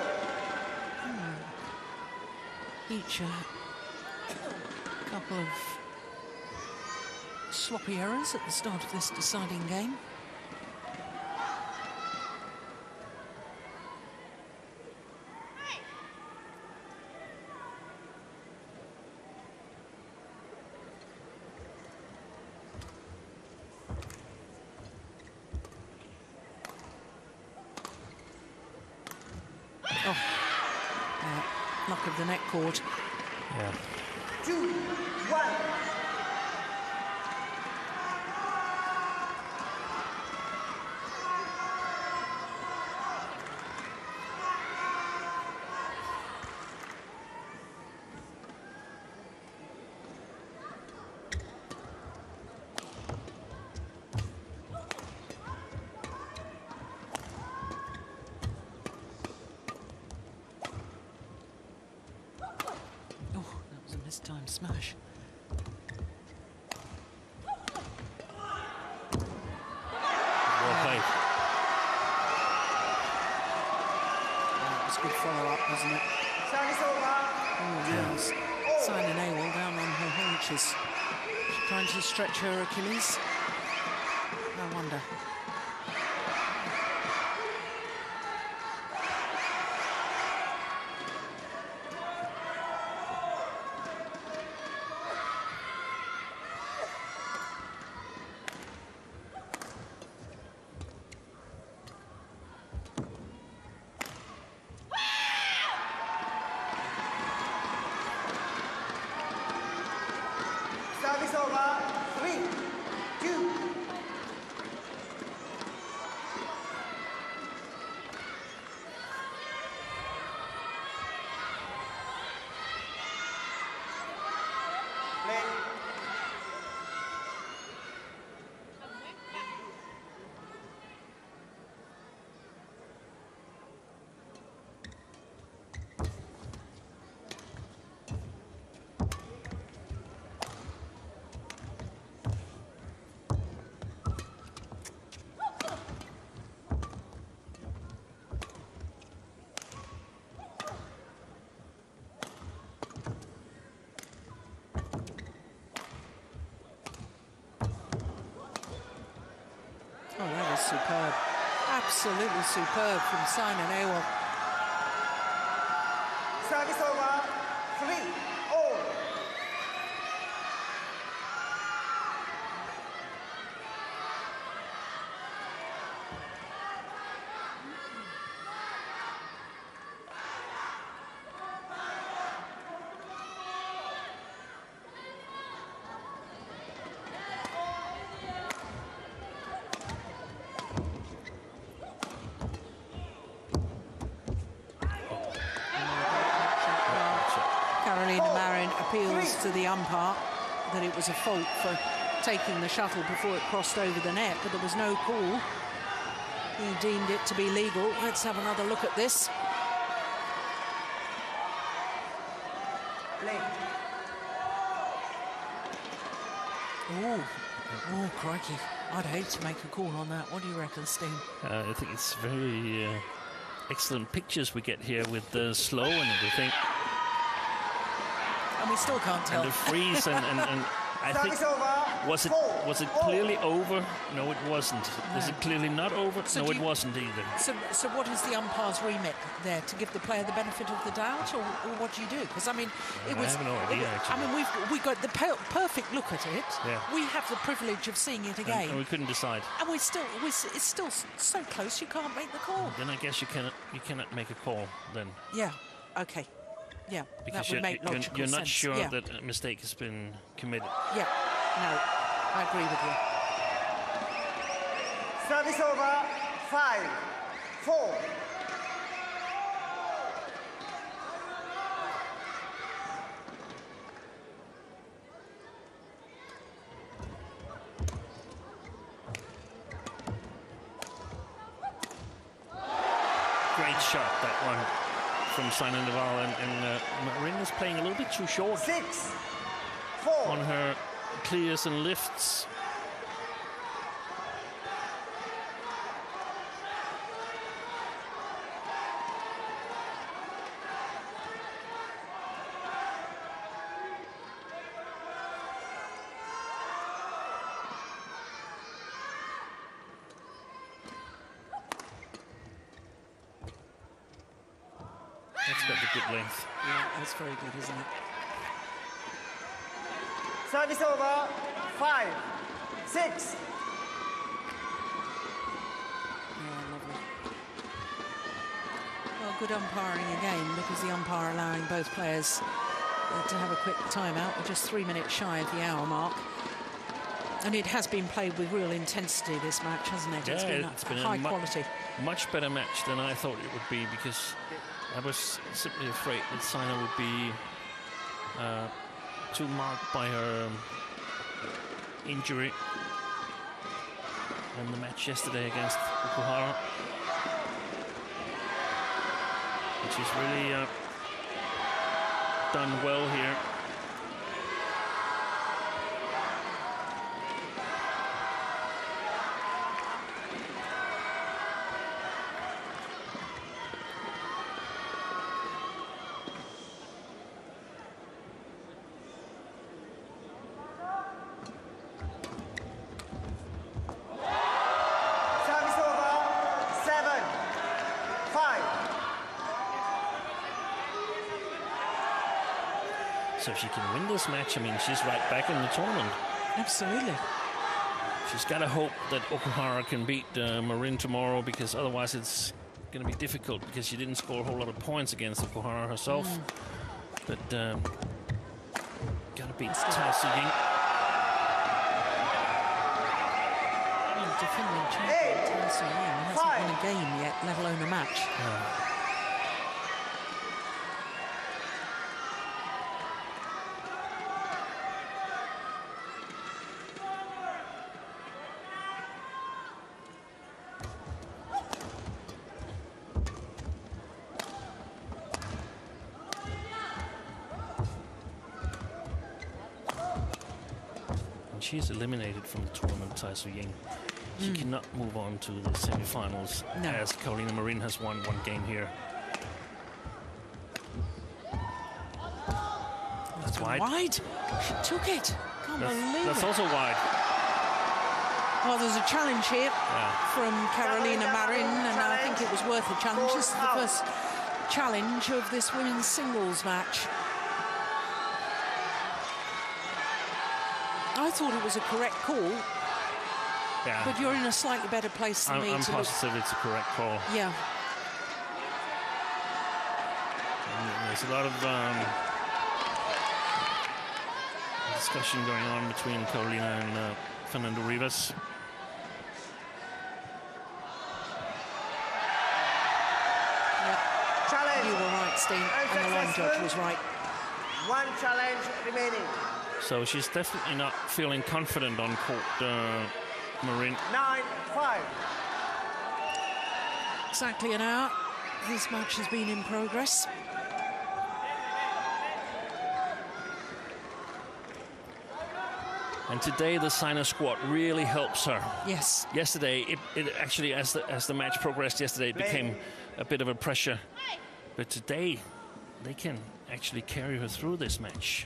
Each a couple of sloppy errors at the start of this deciding game. Oh, luck of the net cord. Yeah. 2 1. Time smash. Well played. That was a good follow-up, wasn't it? Service over. Oh, yes. Saina Nehwal down on her haunches. She's trying to stretch her Achilles. No wonder. Absolutely superb from Saina Nehwal. Service over, 3-all. MARIN appeals to the umpire that it was a fault for taking the shuttle before it crossed over the net, but there was no call. He deemed it to be legal. Let's have another look at this. Oh, crikey. I'd hate to make a call on that. What do you reckon, Steen? I think it's very excellent pictures we get here with the slow and everything. And we still can't tell. And the freeze and I think, was it clearly over? No, it wasn't. No. Was it clearly not over? So no, it wasn't either. So what is the umpire's remit there? To give the player the benefit of the doubt, or what do you do? Because I mean, it was. I have no idea. Actually. I mean, we got the perfect look at it. Yeah. We have the privilege of seeing it again, and we couldn't decide. And it's still so close. You can't make the call. Then I guess you cannot make a call then. Yeah. Okay. Yeah, because that would make logical you're not sense. sure Yeah. that a mistake has been committed. Yeah, no, I agree with you. Service over, 5-4. Great shot, that one from Saina Nehwal, and MARIN is playing a little bit too short 6-4 on her clears and lifts. That's got the good length. Yeah, that's very good, isn't it? Service over, 5-6. Yeah, lovely. Well, good umpiring again, because the umpire allowing both players to have a quick timeout. We're just 3 minutes shy of the hour mark. And it has been played with real intensity, this match, hasn't it? Yeah, it's been high quality. Much better match than I thought it would be, because I was simply afraid that Saina would be too marked by her injury in the match yesterday against Okuhara. But she's really done well here. So if she can win this match, I mean, she's right back in the tournament. Absolutely. She's got to hope that Okuhara can beat MARIN tomorrow, because otherwise it's going to be difficult, because she didn't score a whole lot of points against Okuhara herself. But got to beat Taesu Ying. Defending champion Taesu Ying hasn't won a game yet, let alone a match. She's eliminated from the tournament, Taesu Ying. She cannot move on to the semi-finals, as Carolina Marin has won one game here. That's wide. She took it. Can't believe it. That's also wide. Well, there's a challenge here from Carolina Marin, and I think it was worth a challenge. This is the first challenge of this women's singles match. I thought it was a correct call, but you're in a slightly better place than me. I'm positive it's a correct call. Yeah. And there's a lot of discussion going on between Carolina and Fernando Rivas. Challenge. You were right, Steve, and the line judge was right. One challenge remaining. So she's definitely not feeling confident on court, Marin. 9-5. Exactly an hour. This match has been in progress. And today the Saina squad really helps her. Yes. Yesterday, it actually, as the match progressed yesterday, it became a bit of a pressure. But today, they can actually carry her through this match.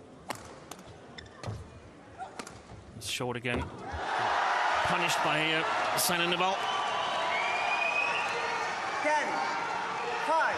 It's short again. Punished by Saina Nehwal. 10-5.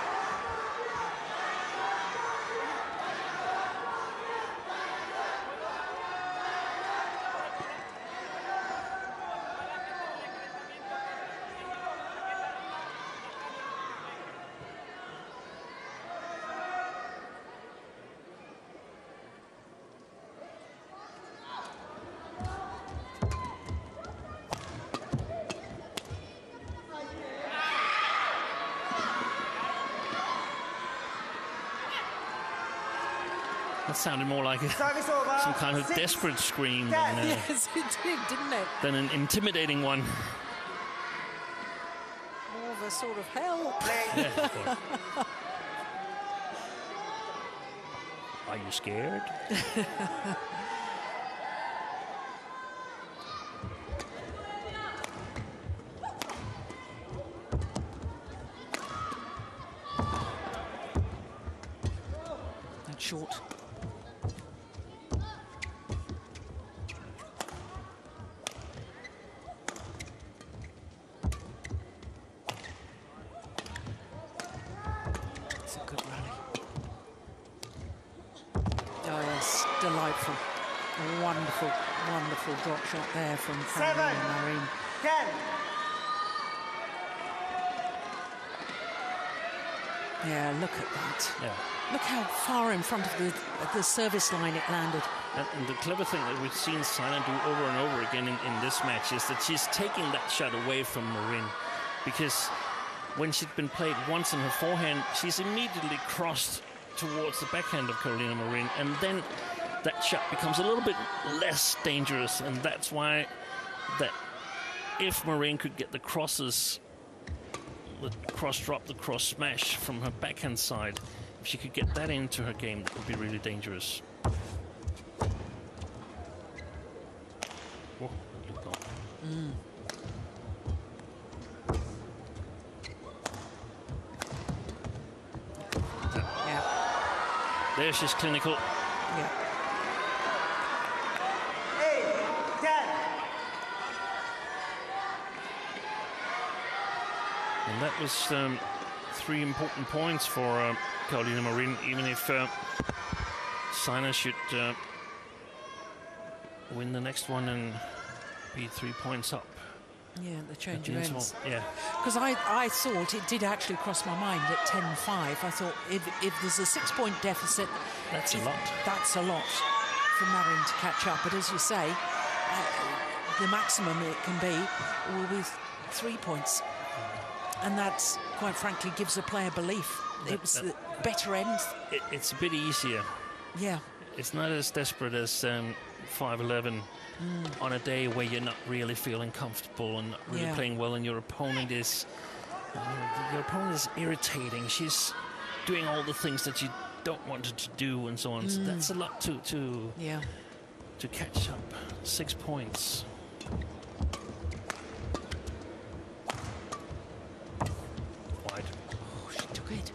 That sounded more like Service over. some kind of 6. desperate scream Yes, it did, didn't it? than an intimidating one. More of a sort of help. Yeah, of course. Are you scared? That's short. It's a good rally. Oh, yes, delightful. A wonderful, wonderful drop shot there from 7. Carolina Marin. 10. Yeah, look at that. Yeah. Look how far in front of the service line it landed. And the clever thing that we've seen Saina do over and over again in this match is that she's taking that shot away from Marin, because when she'd been played once in her forehand, she's immediately crossed towards the backhand of Carolina Marin, and then that shot becomes a little bit less dangerous, and that's why that if Marin could get the crosses, the cross drop, the cross smash from her backhand side, if she could get that into her game, that would be really dangerous. Oh, good goal. Yeah. There she's clinical. Yeah. 8, 10. And that was 3 important points for Carolina Marin, even if Saina should win the next one and be 3 points up. Yeah, the change at of the interval. ends. Yeah. Because I thought it did actually cross my mind at 10-5. I thought if there's a 6-point deficit, That's a lot. That's a lot for Marin to catch up. But as you say, the maximum it can be will be 3 points. And that's, quite frankly, gives a player belief. It was the better end. It's a bit easier. Yeah. It's not as desperate as 5-11 on a day where you're not really feeling comfortable and not really playing well, and your opponent is irritating. She's doing all the things that you don't want her to do, and so on. So that's a lot to catch up. 6 points. Wide. Oh, she took it.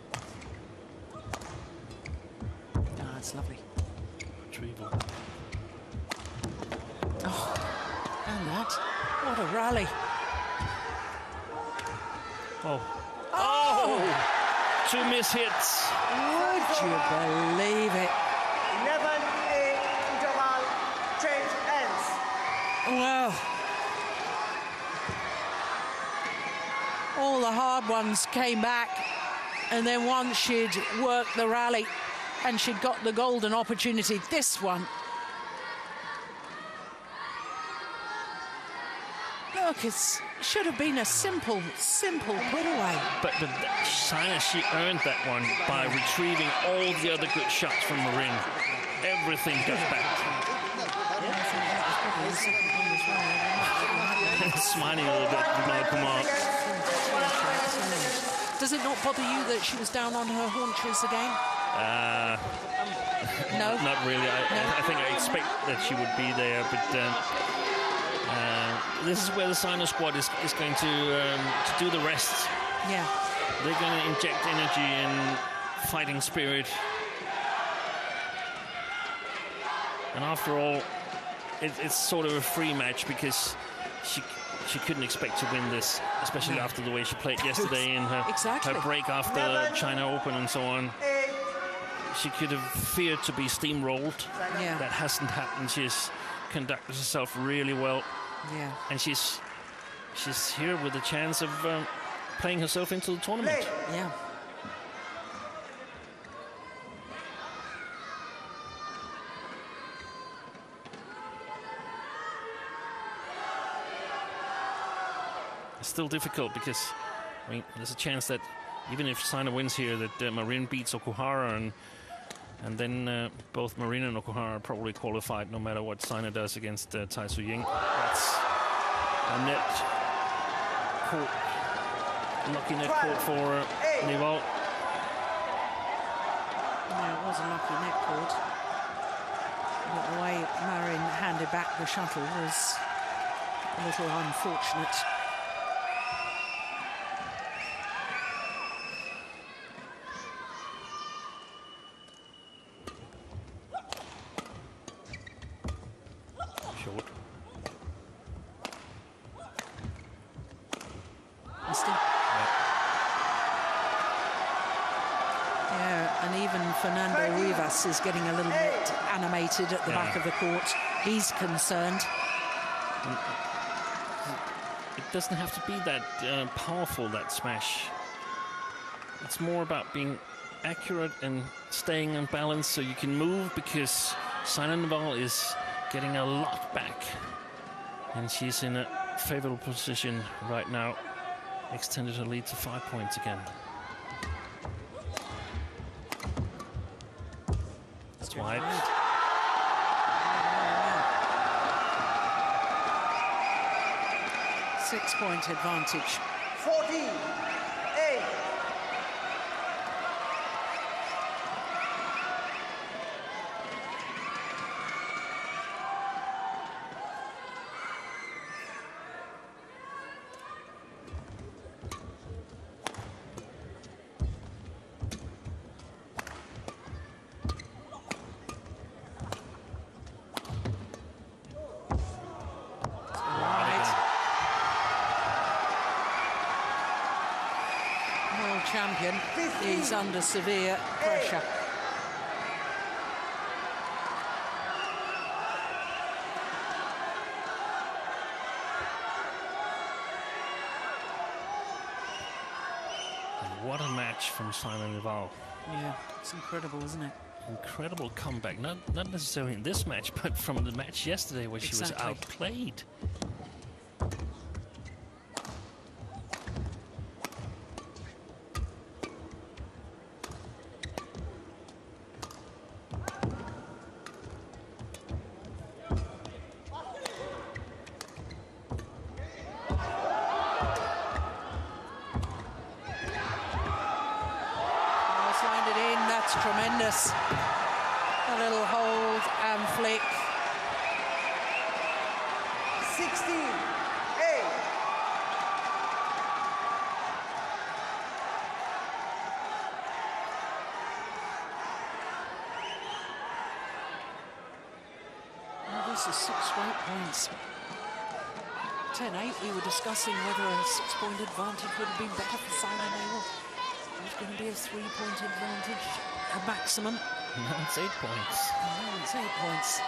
That's lovely. Retrieval. rally. Oh! 2 miss hits. Would you believe it? 11-8 interval, change ends. Well, all the hard ones came back, and then once she'd worked the rally and she'd got the golden opportunity, this one. Look, it should have been a simple put away. But Saina, she earned that one by retrieving all the other good shots from Marin. Everything goes back. Smiling a little bit, Kumar. Does it not bother you that she was down on her haunches again? No? Not really. I think I expect that she would be there, but this is where the Saina squad is going to do the rest. Yeah. They're going to inject energy and fighting spirit. And after all, it's sort of a free match because she couldn't expect to win this, especially after the way she played yesterday in her break after China Open and so on. She could have feared to be steamrolled. Yeah. That hasn't happened. She's conducted herself really well. Yeah. And she's here with a chance of playing herself into the tournament. Yeah. It's still difficult because, I mean, there's a chance that even if Saina wins here, that Marin beats Okuhara, and then both Marin and Okuhara are probably qualified no matter what Saina does against Tai Tzu Ying. That's a net court, lucky net court for Nehwal. Yeah, it was a lucky net court. But the way Marin handed back the shuttle was a little unfortunate. Short. Yeah, and even Fernando Rivas is getting a little bit animated at the back of the court. He's concerned. It doesn't have to be that powerful, that smash. It's more about being accurate and staying on balance so you can move, because Saina Nehwal is getting a lot back. And she's in a favorable position right now. Extended her lead to 5 points again. It's wide. 6-point advantage. 14-8. Champion is under severe pressure. And what a match from Saina Nehwal. Yeah, it's incredible, isn't it? Incredible comeback. Not necessarily in this match, but from the match yesterday where she was outplayed. Tremendous. A little hold and flick. 16-8. Oh, this is 6 straight points. 10-8, we were discussing whether a 6-point advantage would have been better for Saina Nehwal. It's going to be a 3-point advantage, a maximum. No, it's 8 points. No, it's 8 points.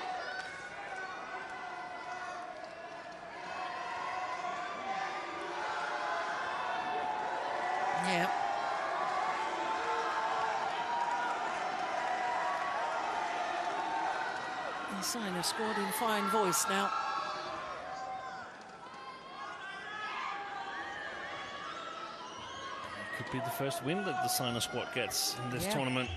Yeah. The Saina squad in fine voice now. Could be the first win that the Saina squad gets in this tournament.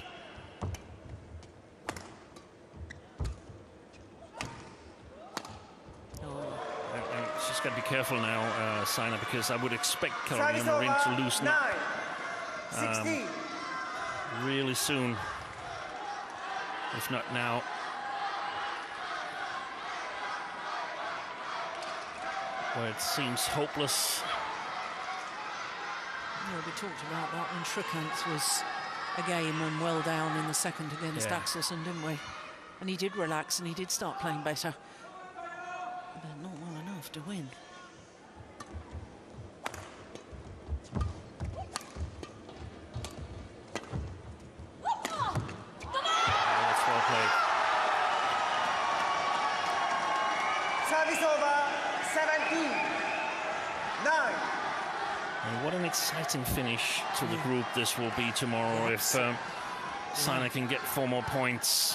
And she's got to be careful now, Saina, because I would expect Carolina Marin to lose now. 16. Really soon, if not now. Where it seems hopeless. Yeah, we talked about that when Shrikant was a game and well down in the second against Axelsen, didn't we? And he did relax and he did start playing better, but not well enough to win. That's well played. Service over, 17. 9. And what an exciting finish to the group this will be tomorrow if Saina can get 4 more points.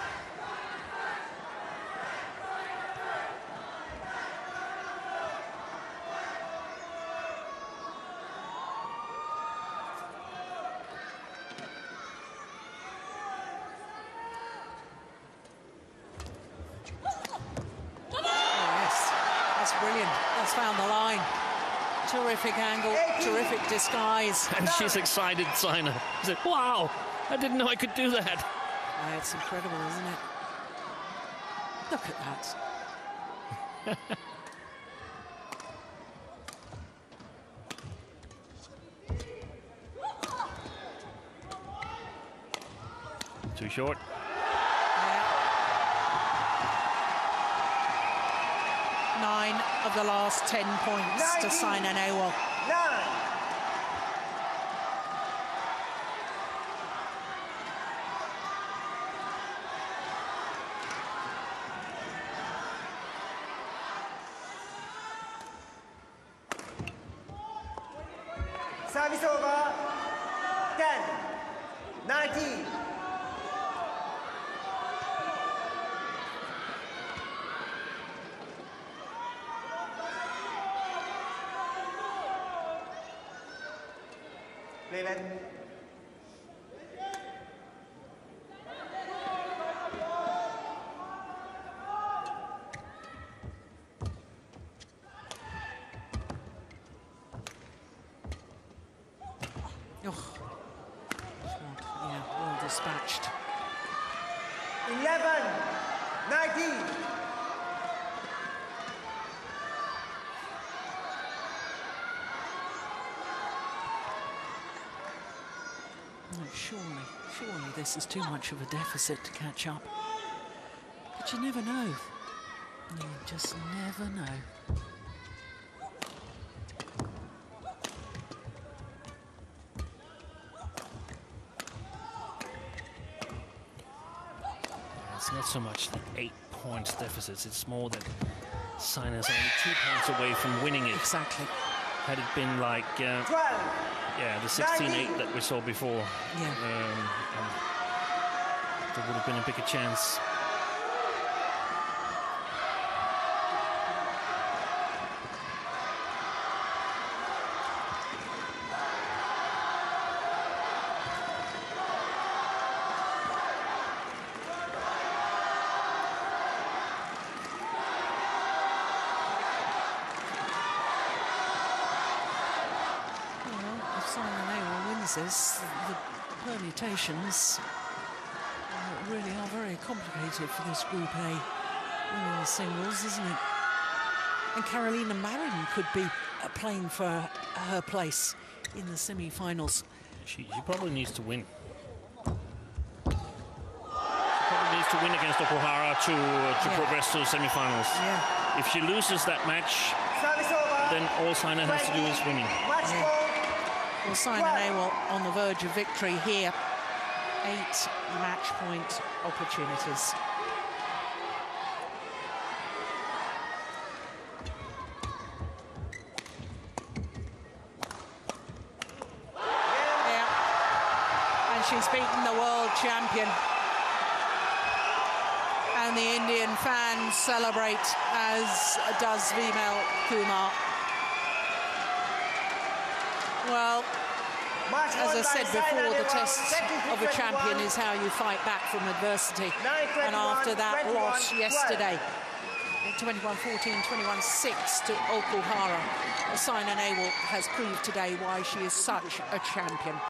Brilliant. That's found the line. Terrific angle, terrific disguise. And she's excited, Saina. She said, wow, I didn't know I could do that. It's incredible, isn't it? Look at that. Too short. 9 of the last 10 points to Saina Nehwal. 9. Service over, 10, 19. Playback. Yeah, well dispatched. 11, 19. Surely this is too much of a deficit to catch up. But you never know. You just never know. It's not so much the 8 points deficits, it's more that Saina's only 2 points away from winning it. Exactly. Had it been like 12. Yeah, the 16-8 that we saw before. Yeah. There would have been a bigger chance. This, the permutations really are very complicated for this Group A women's singles, isn't it? And Carolina Marin could be playing for her place in the semi-finals. She probably needs to win. She probably needs to win against Okuhara to progress to the semi-finals. Yeah. If she loses that match, Service over. then all Saina has to do is winning. Match Yeah. ball. Well, Saina Nehwal on the verge of victory here. 8 match point opportunities. Yeah. And she's beaten the world champion. And the Indian fans celebrate, as does Vimal Kumar. Well, Match as won I by said Saina before, the Nehwal, test 23-21. of a champion is how you fight back from adversity. 9-21, And after that 21-12. loss yesterday, 21-14, 21-6 to Okuhara, Saina Nehwal has proved today why she is such a champion.